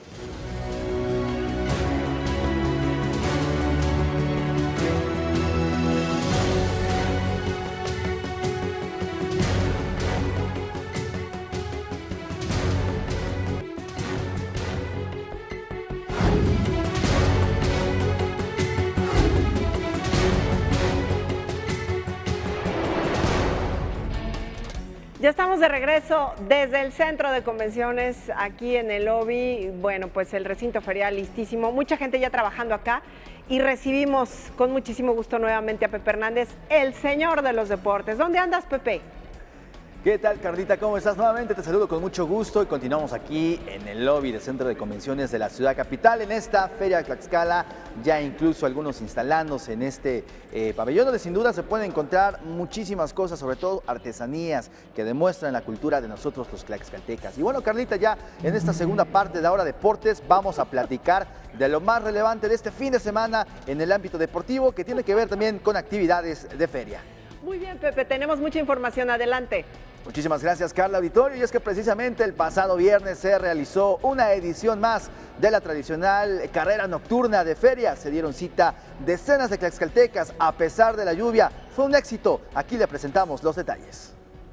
Ya estamos de regreso desde el centro de convenciones aquí en el lobby. Bueno, pues el recinto ferial listísimo, mucha gente ya trabajando acá y recibimos con muchísimo gusto nuevamente a Pepe Hernández, el señor de los deportes. ¿Dónde andas, Pepe? ¿Qué tal, Carlita? ¿Cómo estás? Nuevamente te saludo con mucho gusto y continuamos aquí en el lobby del Centro de Convenciones de la Ciudad Capital, en esta Feria de Tlaxcala, ya incluso algunos instalándose en este eh, pabellón, donde sin duda se pueden encontrar muchísimas cosas, sobre todo artesanías que demuestran la cultura de nosotros los tlaxcaltecas. Y bueno, Carlita, ya en esta segunda parte de Ahora Deportes vamos a platicar de lo más relevante de este fin de semana en el ámbito deportivo, que tiene que ver también con actividades de feria. Muy bien, Pepe, tenemos mucha información. Adelante. Muchísimas gracias, Carla Auditorio. Y es que precisamente el pasado viernes se realizó una edición más de la tradicional carrera nocturna de feria. Se dieron cita decenas de tlaxcaltecas a pesar de la lluvia. Fue un éxito. Aquí le presentamos los detalles.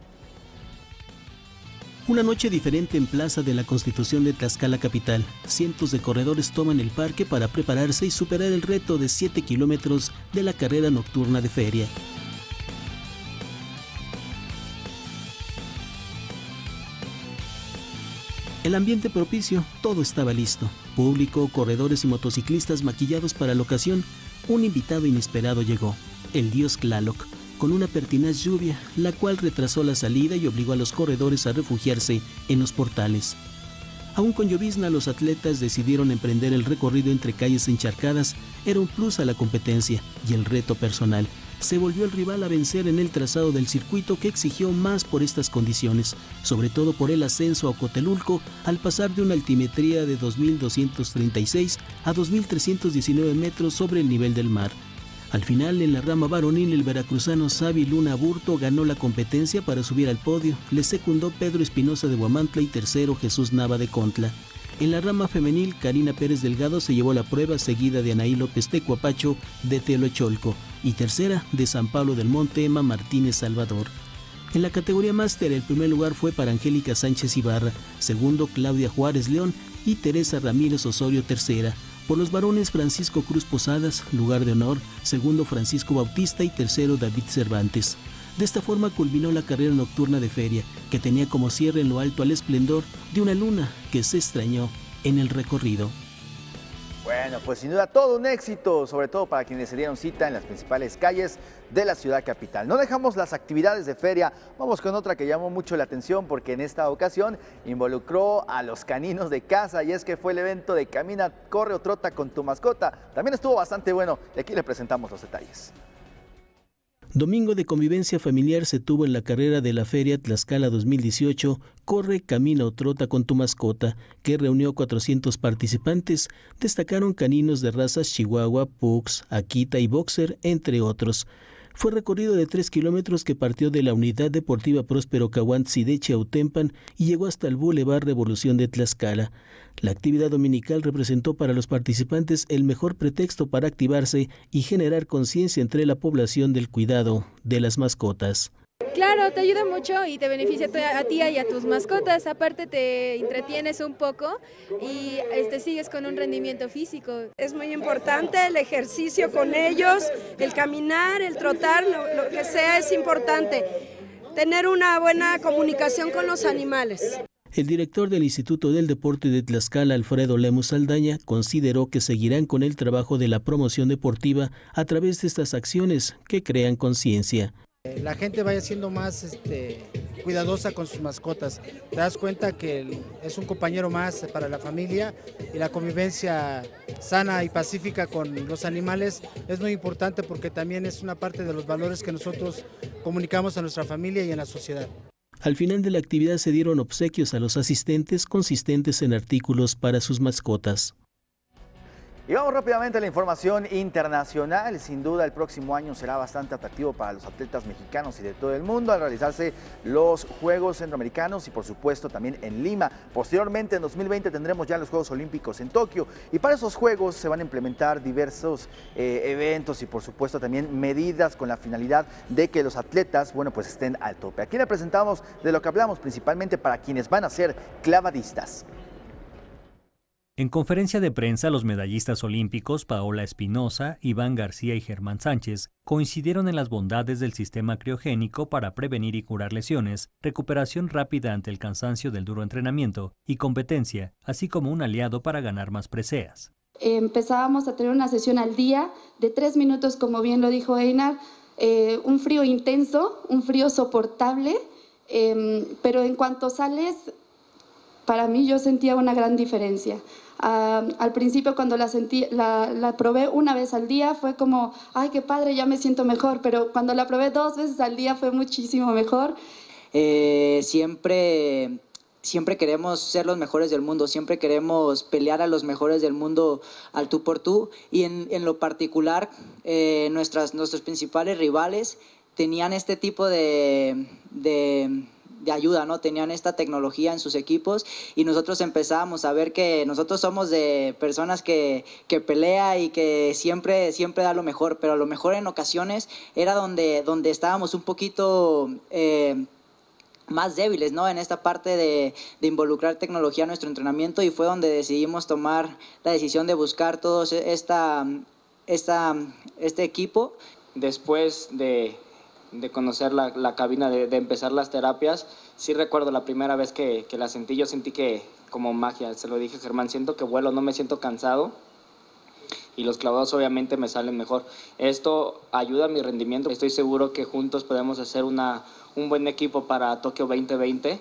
Una noche diferente en Plaza de la Constitución de Tlaxcala Capital. Cientos de corredores toman el parque para prepararse y superar el reto de siete kilómetros de la carrera nocturna de feria. El ambiente propicio, todo estaba listo. Público, corredores y motociclistas maquillados para la ocasión. Un invitado inesperado llegó, el dios Tlaloc, con una pertinaz lluvia, la cual retrasó la salida y obligó a los corredores a refugiarse en los portales. Aún con llovizna, los atletas decidieron emprender el recorrido entre calles encharcadas. Era un plus a la competencia y el reto personal. Se volvió el rival a vencer en el trazado del circuito, que exigió más por estas condiciones, sobre todo por el ascenso a Ocotelulco, al pasar de una altimetría de dos mil doscientos treinta y seis a dos mil trescientos diecinueve metros sobre el nivel del mar. Al final, en la rama varonil, el veracruzano Xavi Luna Aburto ganó la competencia para subir al podio. Le secundó Pedro Espinosa de Huamantla y tercero Jesús Nava de Contla. En la rama femenil, Karina Pérez Delgado se llevó la prueba, seguida de Anaí López Tecuapacho de Teolocholco y tercera de San Pablo del Monte Emma Martínez Salvador. En la categoría máster, el primer lugar fue para Angélica Sánchez Ibarra, segundo Claudia Juárez León y Teresa Ramírez Osorio tercera. Por los varones, Francisco Cruz Posadas, lugar de honor, segundo Francisco Bautista y tercero David Cervantes. De esta forma culminó la carrera nocturna de feria, que tenía como cierre en lo alto al esplendor de una luna que se extrañó en el recorrido. Bueno, pues sin duda todo un éxito, sobre todo para quienes se dieron cita en las principales calles de la ciudad capital. No dejamos las actividades de feria, vamos con otra que llamó mucho la atención porque en esta ocasión involucró a los caninos de casa, y es que fue el evento de Camina, Corre o Trota con tu mascota. También estuvo bastante bueno y aquí le presentamos los detalles. Domingo de convivencia familiar se tuvo en la carrera de la Feria Tlaxcala dos mil dieciocho, Corre, Camina o Trota con tu mascota, que reunió cuatrocientos participantes. Destacaron caninos de razas Chihuahua, Pux, Akita y Boxer, entre otros. Fue recorrido de tres kilómetros que partió de la Unidad Deportiva Próspero Cahuantzi de Chiautempan y llegó hasta el Boulevard Revolución de Tlaxcala. La actividad dominical representó para los participantes el mejor pretexto para activarse y generar conciencia entre la población del cuidado de las mascotas. Claro, te ayuda mucho y te beneficia a ti y a tus mascotas. Aparte te entretienes un poco y este, sigues con un rendimiento físico. Es muy importante el ejercicio con ellos, el caminar, el trotar, lo, lo que sea es importante. Tener una buena comunicación con los animales. El director del Instituto del Deporte de Tlaxcala, Alfredo Lemus Saldaña, consideró que seguirán con el trabajo de la promoción deportiva a través de estas acciones que crean conciencia. La gente vaya siendo más este, cuidadosa con sus mascotas. Te das cuenta que es un compañero más para la familia y la convivencia sana y pacífica con los animales es muy importante porque también es una parte de los valores que nosotros comunicamos a nuestra familia y en la sociedad. Al final de la actividad se dieron obsequios a los asistentes consistentes en artículos para sus mascotas. Y vamos rápidamente a la información internacional. Sin duda el próximo año será bastante atractivo para los atletas mexicanos y de todo el mundo al realizarse los Juegos Centroamericanos y por supuesto también en Lima. Posteriormente en dos mil veinte tendremos ya los Juegos Olímpicos en Tokio y para esos Juegos se van a implementar diversos eh, eventos y por supuesto también medidas con la finalidad de que los atletas, bueno, pues estén al tope. Aquí le presentamos de lo que hablamos principalmente para quienes van a ser clavadistas. En conferencia de prensa, los medallistas olímpicos Paola Espinosa, Iván García y Germán Sánchez coincidieron en las bondades del sistema criogénico para prevenir y curar lesiones, recuperación rápida ante el cansancio del duro entrenamiento y competencia, así como un aliado para ganar más preseas. Empezábamos a tener una sesión al día de tres minutos, como bien lo dijo Einar, eh, un frío intenso, un frío soportable, eh, pero en cuanto sales, para mí yo sentía una gran diferencia. Uh, al principio cuando la, sentí, la, la probé una vez al día fue como, ay qué padre, ya me siento mejor, pero cuando la probé dos veces al día fue muchísimo mejor. Eh, siempre, siempre queremos ser los mejores del mundo, siempre queremos pelear a los mejores del mundo al tú por tú y en, en lo particular eh, nuestras, nuestros principales rivales tenían este tipo de... de de ayuda, ¿no? Tenían esta tecnología en sus equipos y nosotros empezábamos a ver que nosotros somos de personas que, que pelea y que siempre, siempre da lo mejor, pero a lo mejor en ocasiones era donde, donde estábamos un poquito eh, más débiles, ¿no? En esta parte de, de involucrar tecnología en nuestro entrenamiento y fue donde decidimos tomar la decisión de buscar todos esta, esta, este equipo. Después de... de conocer la, la cabina, de, de empezar las terapias, sí recuerdo la primera vez que, que la sentí, yo sentí que como magia, se lo dije a Germán, siento que vuelo, no me siento cansado y los clavados obviamente me salen mejor. Esto ayuda a mi rendimiento, estoy seguro que juntos podemos hacer una, un buen equipo para Tokio veinte veinte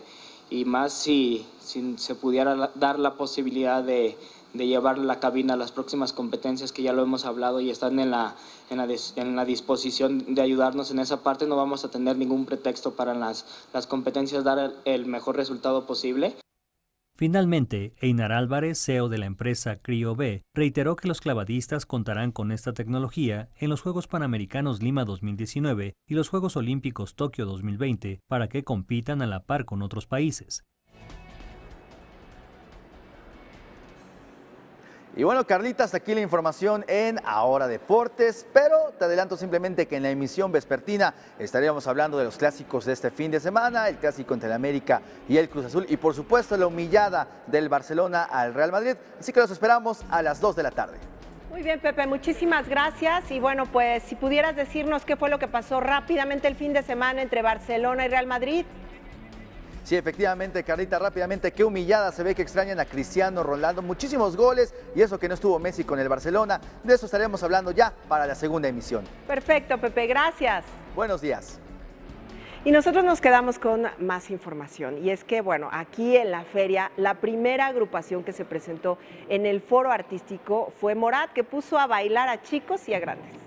y más si, si se pudiera dar la posibilidad de, de llevar la cabina a las próximas competencias, que ya lo hemos hablado y están en la, en la, en la disposición de ayudarnos en esa parte. No vamos a tener ningún pretexto para en las, las competencias dar el, el mejor resultado posible. Finalmente, Einar Álvarez, C E O de la empresa CryoB, reiteró que los clavadistas contarán con esta tecnología en los Juegos Panamericanos Lima dos mil diecinueve y los Juegos Olímpicos Tokio dos mil veinte para que compitan a la par con otros países. Y bueno, Carlita, hasta aquí la información en Ahora Deportes, pero te adelanto simplemente que en la emisión vespertina estaríamos hablando de los clásicos de este fin de semana, el clásico entre el América y el Cruz Azul, y por supuesto la humillada del Barcelona al Real Madrid, así que los esperamos a las dos de la tarde. Muy bien, Pepe, muchísimas gracias. Y bueno, pues si pudieras decirnos qué fue lo que pasó rápidamente el fin de semana entre Barcelona y Real Madrid. Sí, efectivamente, Carlita, rápidamente, qué humillada, se ve que extrañan a Cristiano Ronaldo, muchísimos goles y eso que no estuvo Messi con el Barcelona, de eso estaremos hablando ya para la segunda emisión. Perfecto, Pepe, gracias. Buenos días. Y nosotros nos quedamos con más información y es que, bueno, aquí en la feria, la primera agrupación que se presentó en el foro artístico fue Morat, que puso a bailar a chicos y a grandes.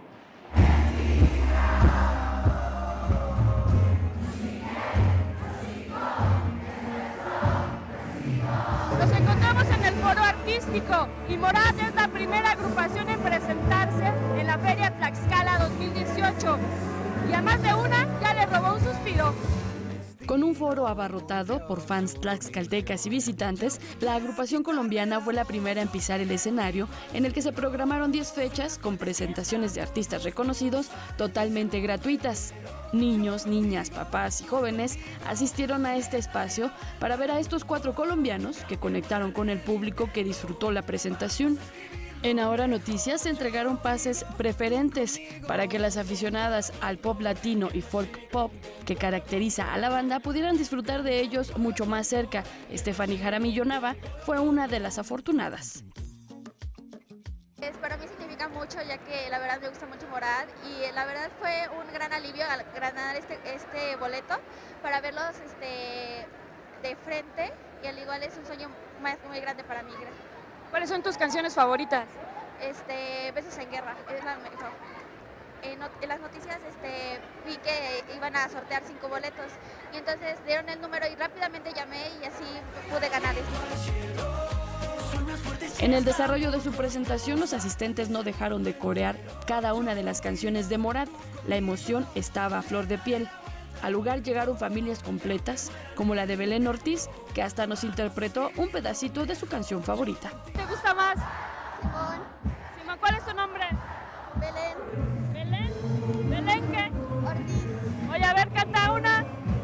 Nos encontramos en el foro artístico y Morat es la primera agrupación en presentarse en la Feria Tlaxcala dos mil dieciocho y a más de una ya le robó un suspiro. Con un foro abarrotado por fans tlaxcaltecas y visitantes, la agrupación colombiana fue la primera en pisar el escenario, en el que se programaron diez fechas con presentaciones de artistas reconocidos totalmente gratuitas. Niños, niñas, papás y jóvenes asistieron a este espacio para ver a estos cuatro colombianos que conectaron con el público que disfrutó la presentación. En Ahora Noticias se entregaron pases preferentes para que las aficionadas al pop latino y folk pop que caracteriza a la banda pudieran disfrutar de ellos mucho más cerca. Stephanie Jaramillo Nava fue una de las afortunadas. Para mí significa mucho, ya que la verdad me gusta mucho Morat y la verdad fue un gran alivio al ganar este, este boleto para verlos este, de frente, y al igual es un sueño más, muy grande para mí. ¿Cuáles son tus canciones favoritas? Este, Besos en Guerra, es la mejor. En, en las noticias este, vi que iban a sortear cinco boletos y entonces dieron el número y rápidamente llamé y así pude ganar esto. En el desarrollo de su presentación, los asistentes no dejaron de corear cada una de las canciones de Morat. La emoción estaba a flor de piel. Al lugar llegaron familias completas, como la de Belén Ortiz, que hasta nos interpretó un pedacito de su canción favorita. ¿Te gusta más? Simón. Simón, ¿cuál es tu nombre? Belén. ¿Belén? ¿Belén qué? Ortiz. Oye, a ver, canta una.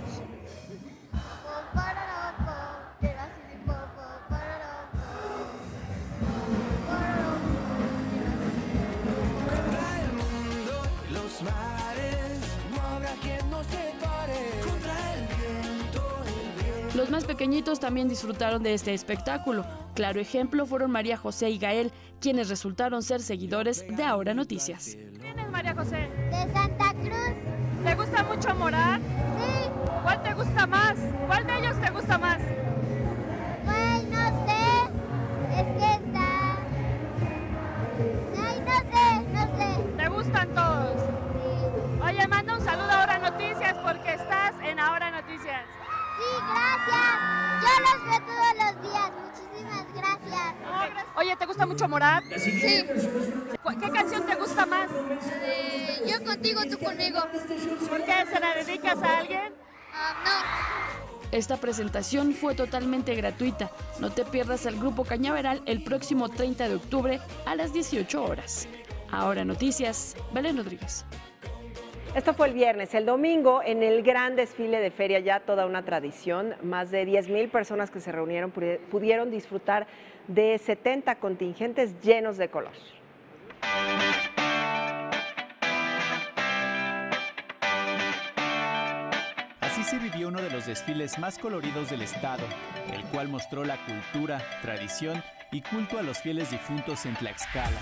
Los más pequeñitos también disfrutaron de este espectáculo. Claro ejemplo fueron María José y Gael, quienes resultaron ser seguidores de Ahora Noticias. ¿Quién es María José? De Santa Cruz. ¿Te gusta mucho Morat? Sí. ¿Cuál te gusta más? ¿Cuál de ellos te gusta más? Pues no sé, es que está... Ay, no sé, no sé. ¿Te gustan todos? Sí. Oye, manda un saludo a Ahora Noticias porque estás en Ahora Noticias. Sí, gracias. Yo los veo todos los días. Muchísimas gracias. Oye, ¿te gusta mucho Morat? Sí. ¿Qué canción te gusta más? Eh, yo contigo, tú conmigo. ¿Por qué? ¿Se la dedicas a alguien? Uh, no. Esta presentación fue totalmente gratuita. No te pierdas al Grupo Cañaveral el próximo treinta de octubre a las dieciocho horas. Ahora Noticias, Belén Rodríguez. Esto fue el viernes. El domingo, en el gran desfile de feria, ya toda una tradición, más de diez mil personas que se reunieron pudieron disfrutar de setenta contingentes llenos de color. Así se vivió uno de los desfiles más coloridos del estado, el cual mostró la cultura, tradición y culto a los fieles difuntos en Tlaxcala.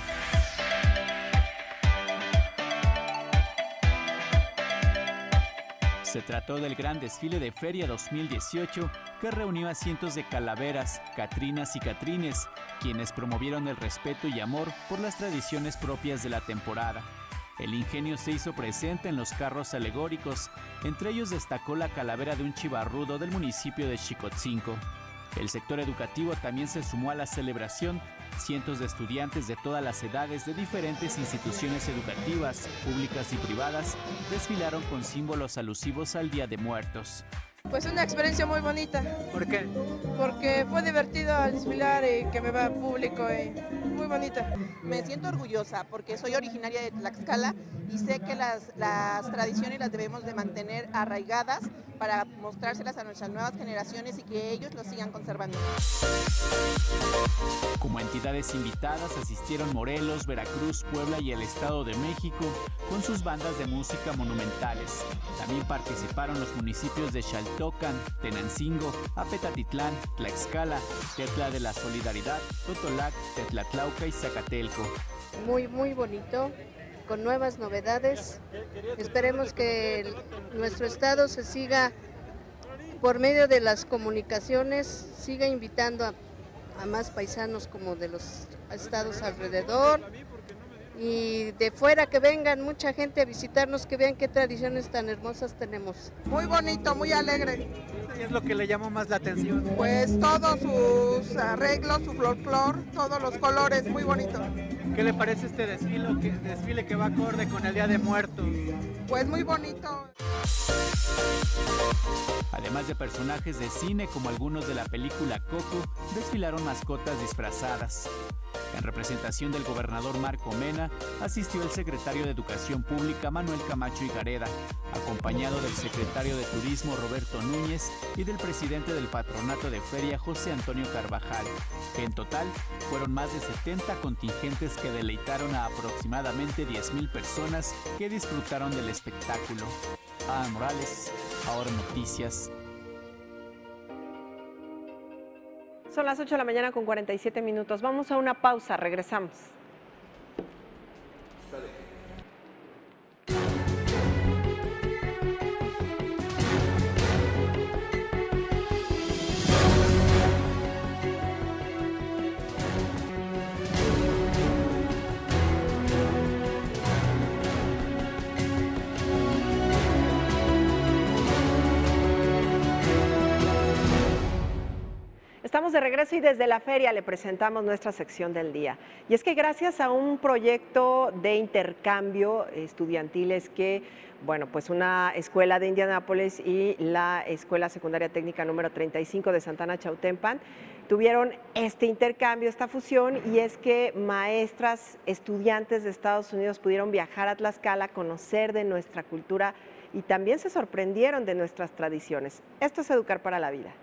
Se trató del gran desfile de Feria dos mil dieciocho que reunió a cientos de calaveras, catrinas y catrines, quienes promovieron el respeto y amor por las tradiciones propias de la temporada. El ingenio se hizo presente en los carros alegóricos, entre ellos destacó la calavera de un chivarrudo del municipio de Xicotzinco. El sector educativo también se sumó a la celebración. Cientos de estudiantes de todas las edades de diferentes instituciones educativas, públicas y privadas, desfilaron con símbolos alusivos al Día de Muertos. Pues una experiencia muy bonita. ¿Por qué? Porque fue divertido al desfilar y que me va público y muy bonita. Me siento orgullosa porque soy originaria de Tlaxcala y sé que las, las tradiciones las debemos de mantener arraigadas para mostrárselas a nuestras nuevas generaciones y que ellos lo sigan conservando. Como entidades invitadas asistieron Morelos, Veracruz, Puebla y el Estado de México con sus bandas de música monumentales. También participaron los municipios de Xaltocan, Tenancingo, Apetatitlán, Tlaxcala, Tetla de la Solidaridad, Totolac, Tetlatlauca y Zacatelco. Muy, muy bonito, con nuevas novedades. Esperemos que el, nuestro estado se siga, por medio de las comunicaciones, siga invitando a, a más paisanos como de los estados alrededor y de fuera que vengan mucha gente a visitarnos, que vean qué tradiciones tan hermosas tenemos. Muy bonito, muy alegre. ¿Qué es lo que le llamó más la atención? Pues todos sus arreglos, su folclor, todos los colores, muy bonito. ¿Qué le parece este desfile que, desfile que va acorde con el Día de Muertos? Pues muy bonito. Además de personajes de cine como algunos de la película Coco, desfilaron mascotas disfrazadas. En representación del gobernador Marco Mena, asistió el secretario de Educación Pública Manuel Camacho Higareda, acompañado del secretario de Turismo Roberto Núñez y del presidente del Patronato de Feria José Antonio Carvajal, que en total fueron más de setenta contingentes que deleitaron a aproximadamente diez mil personas que disfrutaron del espectáculo. Adán Morales, Ahora Noticias. Son las ocho de la mañana con cuarenta y siete minutos. Vamos a una pausa, regresamos. Estamos de regreso y desde la feria le presentamos nuestra sección del día. Y es que gracias a un proyecto de intercambio estudiantil es que, bueno, pues una escuela de Indianápolis y la Escuela Secundaria Técnica número treinta y cinco de Santana Chautempan tuvieron este intercambio, esta fusión, y es que maestras, estudiantes de Estados Unidos pudieron viajar a Tlaxcala, conocer de nuestra cultura y también se sorprendieron de nuestras tradiciones. Esto es Educar para la Vida.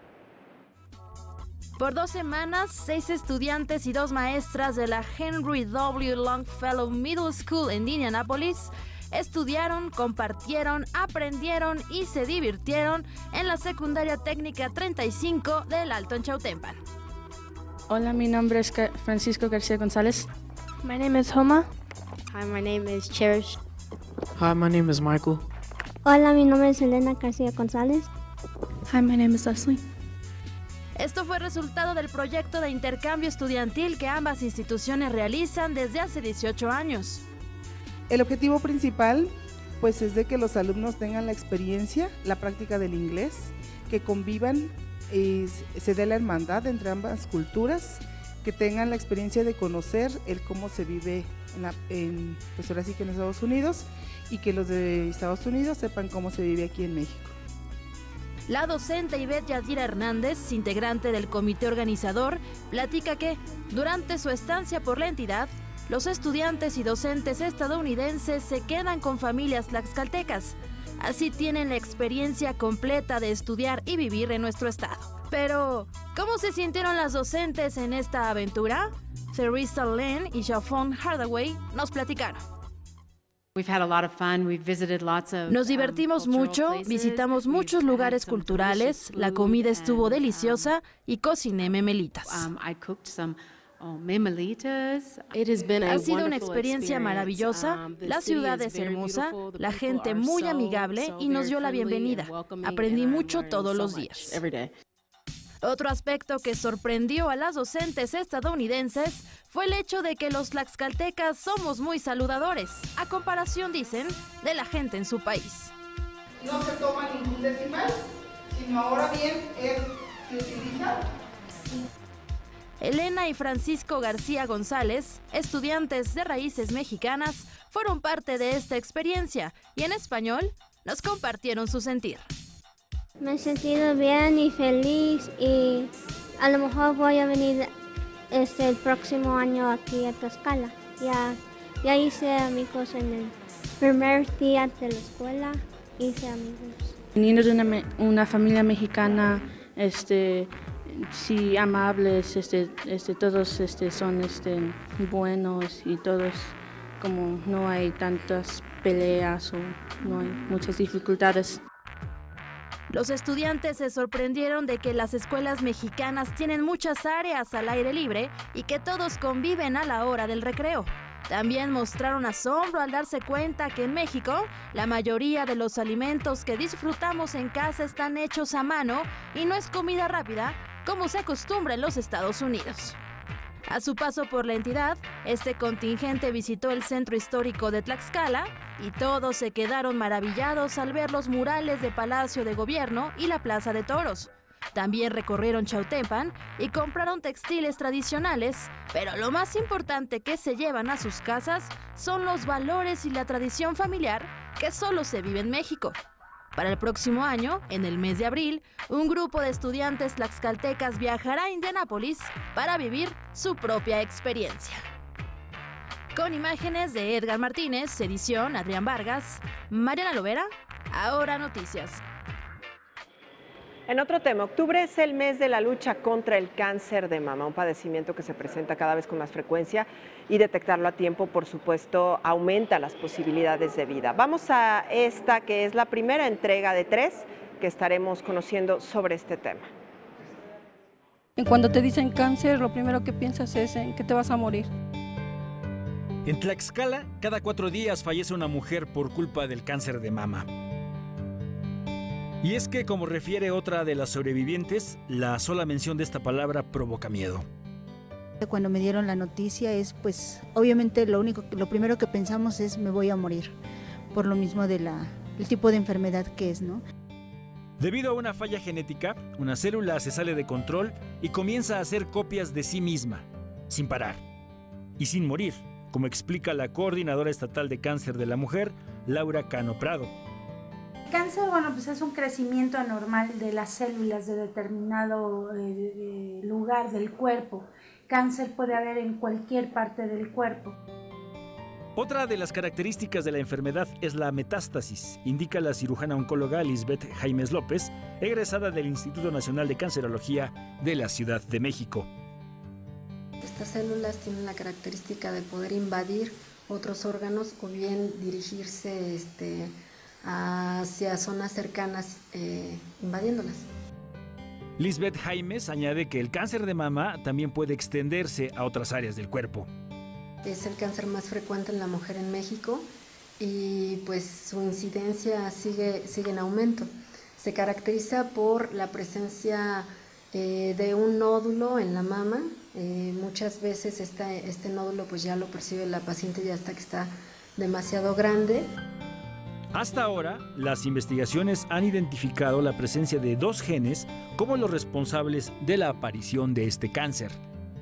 Por dos semanas, seis estudiantes y dos maestras de la Henry W. Longfellow Middle School en Indianápolis estudiaron, compartieron, aprendieron y se divirtieron en la Secundaria Técnica treinta y cinco del Alto en Chautempan. Hola, mi nombre es Francisco García González. My name is Homa. Hi, my name is Cherish. Hi, my name is Michael. Hola, mi nombre es Elena García González. Hi, my name is Leslie. Esto fue resultado del proyecto de intercambio estudiantil que ambas instituciones realizan desde hace dieciocho años. El objetivo principal, pues, es de que los alumnos tengan la experiencia, la práctica del inglés, que convivan y se dé la hermandad entre ambas culturas, que tengan la experiencia de conocer el cómo se vive en, la, en, pues ahora sí que en Estados Unidos, y que los de Estados Unidos sepan cómo se vive aquí en México. La docente Ivette Yadira Hernández, integrante del comité organizador, platica que, durante su estancia por la entidad, los estudiantes y docentes estadounidenses se quedan con familias tlaxcaltecas. Así tienen la experiencia completa de estudiar y vivir en nuestro estado. Pero, ¿cómo se sintieron las docentes en esta aventura? Theresa Lynn y Jafon Hardaway nos platicaron. Nos divertimos mucho, visitamos muchos lugares culturales, la comida estuvo deliciosa y cociné memelitas. Ha sido una experiencia maravillosa, la ciudad es hermosa, la gente muy amigable y nos dio la bienvenida. Aprendí mucho todos los días. Otro aspecto que sorprendió a las docentes estadounidenses fue el hecho de que los tlaxcaltecas somos muy saludadores, a comparación, dicen, de la gente en su país. No se toma ningún decimal, sino ahora bien es se utiliza. Elena y Francisco García González, estudiantes de raíces mexicanas, fueron parte de esta experiencia y en español nos compartieron su sentir. Me he sentido bien y feliz y a lo mejor voy a venir este, el próximo año aquí a Tlaxcala. Ya, ya hice amigos en el primer día de la escuela, hice amigos. Viniendo de una, una familia mexicana, este, sí, amables, este, este, todos este, son este, buenos y todos, como no hay tantas peleas o no hay muchas dificultades. Los estudiantes se sorprendieron de que las escuelas mexicanas tienen muchas áreas al aire libre y que todos conviven a la hora del recreo. También mostraron asombro al darse cuenta que en México la mayoría de los alimentos que disfrutamos en casa están hechos a mano y no es comida rápida como se acostumbra en los Estados Unidos. A su paso por la entidad, este contingente visitó el centro histórico de Tlaxcala y todos se quedaron maravillados al ver los murales de Palacio de Gobierno y la Plaza de Toros. También recorrieron Chautempan y compraron textiles tradicionales, pero lo más importante que se llevan a sus casas son los valores y la tradición familiar que solo se vive en México. Para el próximo año, en el mes de abril, un grupo de estudiantes tlaxcaltecas viajará a Indianápolis para vivir su propia experiencia. Con imágenes de Edgar Martínez, edición Adrián Vargas, Mariana Lovera, Ahora Noticias. En otro tema, octubre es el mes de la lucha contra el cáncer de mama, un padecimiento que se presenta cada vez con más frecuencia y detectarlo a tiempo, por supuesto, aumenta las posibilidades de vida. Vamos a esta, que es la primera entrega de tres que estaremos conociendo sobre este tema. Cuando te dicen cáncer, lo primero que piensas es en que te vas a morir. En Tlaxcala, cada cuatro días fallece una mujer por culpa del cáncer de mama. Y es que, como refiere otra de las sobrevivientes, la sola mención de esta palabra provoca miedo. Cuando me dieron la noticia es, pues, obviamente lo único, lo primero que pensamos es me voy a morir, por lo mismo de la, el tipo de enfermedad que es, ¿no? Debido a una falla genética, una célula se sale de control y comienza a hacer copias de sí misma, sin parar y sin morir, como explica la coordinadora estatal de cáncer de la mujer, Laura Cano Prado. El cáncer, bueno, pues es un crecimiento anormal de las células de determinado eh, lugar del cuerpo. Cáncer puede haber en cualquier parte del cuerpo. Otra de las características de la enfermedad es la metástasis, indica la cirujana oncóloga Lisbeth Jaimes López, egresada del Instituto Nacional de Cancerología de la Ciudad de México. Estas células tienen la característica de poder invadir otros órganos o bien dirigirse este, hacia zonas cercanas, eh, invadiéndolas. Lisbeth Jaimes añade que el cáncer de mama también puede extenderse a otras áreas del cuerpo. Es el cáncer más frecuente en la mujer en México y pues su incidencia sigue, sigue en aumento. Se caracteriza por la presencia eh, de un nódulo en la mama. Eh, muchas veces esta, este nódulo pues ya lo percibe la paciente ya hasta que está demasiado grande. Hasta ahora, las investigaciones han identificado la presencia de dos genes como los responsables de la aparición de este cáncer.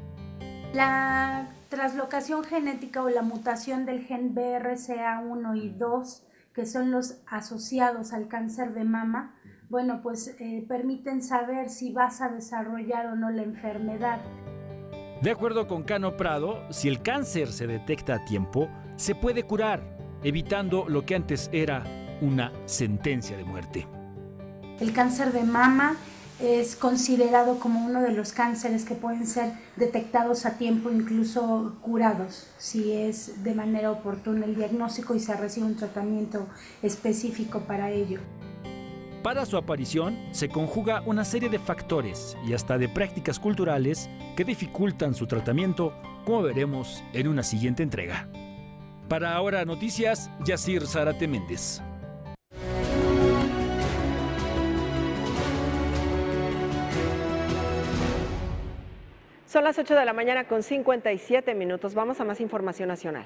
La translocación genética o la mutación del gen B R C A uno y dos, que son los asociados al cáncer de mama, bueno, pues eh, permiten saber si vas a desarrollar o no la enfermedad. De acuerdo con Cano Prado, si el cáncer se detecta a tiempo, se puede curar, evitando lo que antes era una sentencia de muerte. El cáncer de mama es considerado como uno de los cánceres que pueden ser detectados a tiempo, incluso curados, si es de manera oportuna el diagnóstico y se recibe un tratamiento específico para ello. Para su aparición se conjuga una serie de factores y hasta de prácticas culturales que dificultan su tratamiento, como veremos en una siguiente entrega. Para Ahora Noticias, Yacir Zárate Méndez. Son las ocho de la mañana con cincuenta y siete minutos. Vamos a más información nacional.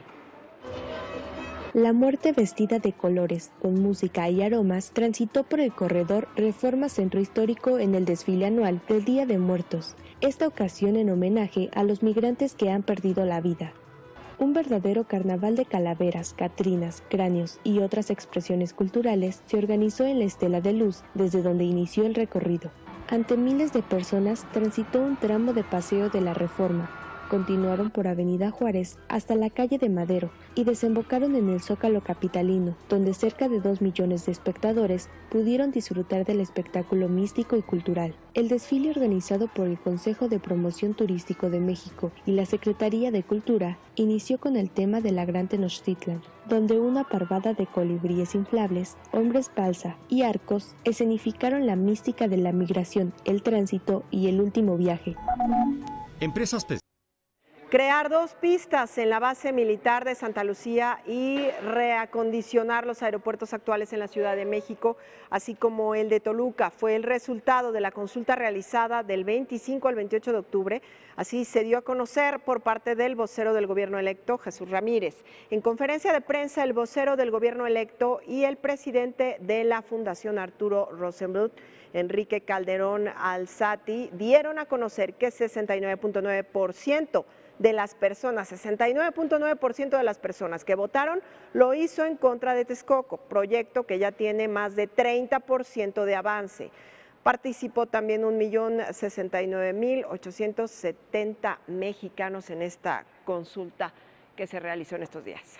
La muerte vestida de colores, con música y aromas, transitó por el corredor Reforma Centro Histórico en el desfile anual del Día de Muertos, esta ocasión en homenaje a los migrantes que han perdido la vida. Un verdadero carnaval de calaveras, catrinas, cráneos y otras expresiones culturales se organizó en la Estela de Luz, desde donde inició el recorrido. Ante miles de personas transitó un tramo de Paseo de la Reforma, continuaron por Avenida Juárez hasta la calle de Madero y desembocaron en el Zócalo capitalino, donde cerca de dos millones de espectadores pudieron disfrutar del espectáculo místico y cultural. El desfile, organizado por el Consejo de Promoción Turístico de México y la Secretaría de Cultura, inició con el tema de la Gran Tenochtitlan, donde una parvada de colibríes inflables, hombres balsa y arcos escenificaron la mística de la migración, el tránsito y el último viaje. Empresas Crear dos pistas en la base militar de Santa Lucía y reacondicionar los aeropuertos actuales en la Ciudad de México, así como el de Toluca, fue el resultado de la consulta realizada del veinticinco al veintiocho de octubre. Así se dio a conocer por parte del vocero del gobierno electo, Jesús Ramírez. En conferencia de prensa, el vocero del gobierno electo y el presidente de la Fundación Arturo Rosenbluth, Enrique Calderón Alzati, dieron a conocer que sesenta y nueve punto nueve por ciento de las personas, sesenta y nueve punto nueve por ciento de las personas que votaron lo hizo en contra de Texcoco, proyecto que ya tiene más de treinta por ciento de avance. Participó también un millón sesenta y nueve mil ochocientos setenta mexicanos en esta consulta que se realizó en estos días.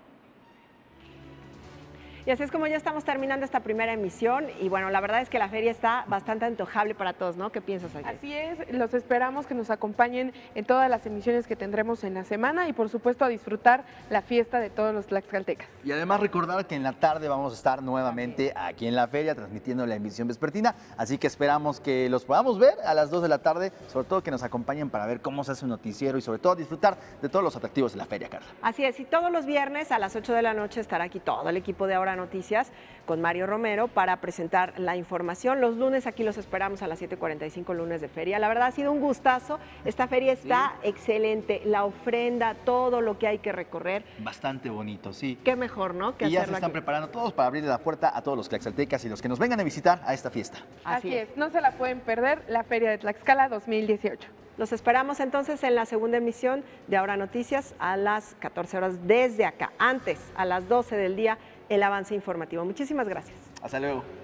Y así es como ya estamos terminando esta primera emisión y bueno, la verdad es que la feria está bastante antojable para todos, ¿no? ¿Qué piensas, Ángel? Así es, los esperamos que nos acompañen en todas las emisiones que tendremos en la semana y por supuesto a disfrutar la fiesta de todos los tlaxcaltecas. Y además recordar que en la tarde vamos a estar nuevamente aquí en la feria transmitiendo la emisión vespertina, así que esperamos que los podamos ver a las dos de la tarde, sobre todo que nos acompañen para ver cómo se hace un noticiero y sobre todo disfrutar de todos los atractivos de la feria, Carla. Así es, y todos los viernes a las ocho de la noche estará aquí todo el equipo de Ahora Noticias con Mario Romero para presentar la información. Los lunes aquí los esperamos a las siete cuarenta y cinco, lunes de feria. La verdad ha sido un gustazo, esta feria está sí. excelente, la ofrenda, todo lo que hay que recorrer. Bastante bonito, sí. Qué mejor, ¿no? Que y ya se están aquí. preparando todos para abrirle la puerta a todos los tlaxcaltecas y los que nos vengan a visitar a esta fiesta. Así, Así es. es, no se la pueden perder, la Feria de Tlaxcala dos mil dieciocho. Los esperamos entonces en la segunda emisión de Ahora Noticias a las catorce horas desde acá. Antes, a las doce del día, el avance informativo. Muchísimas gracias. Hasta luego.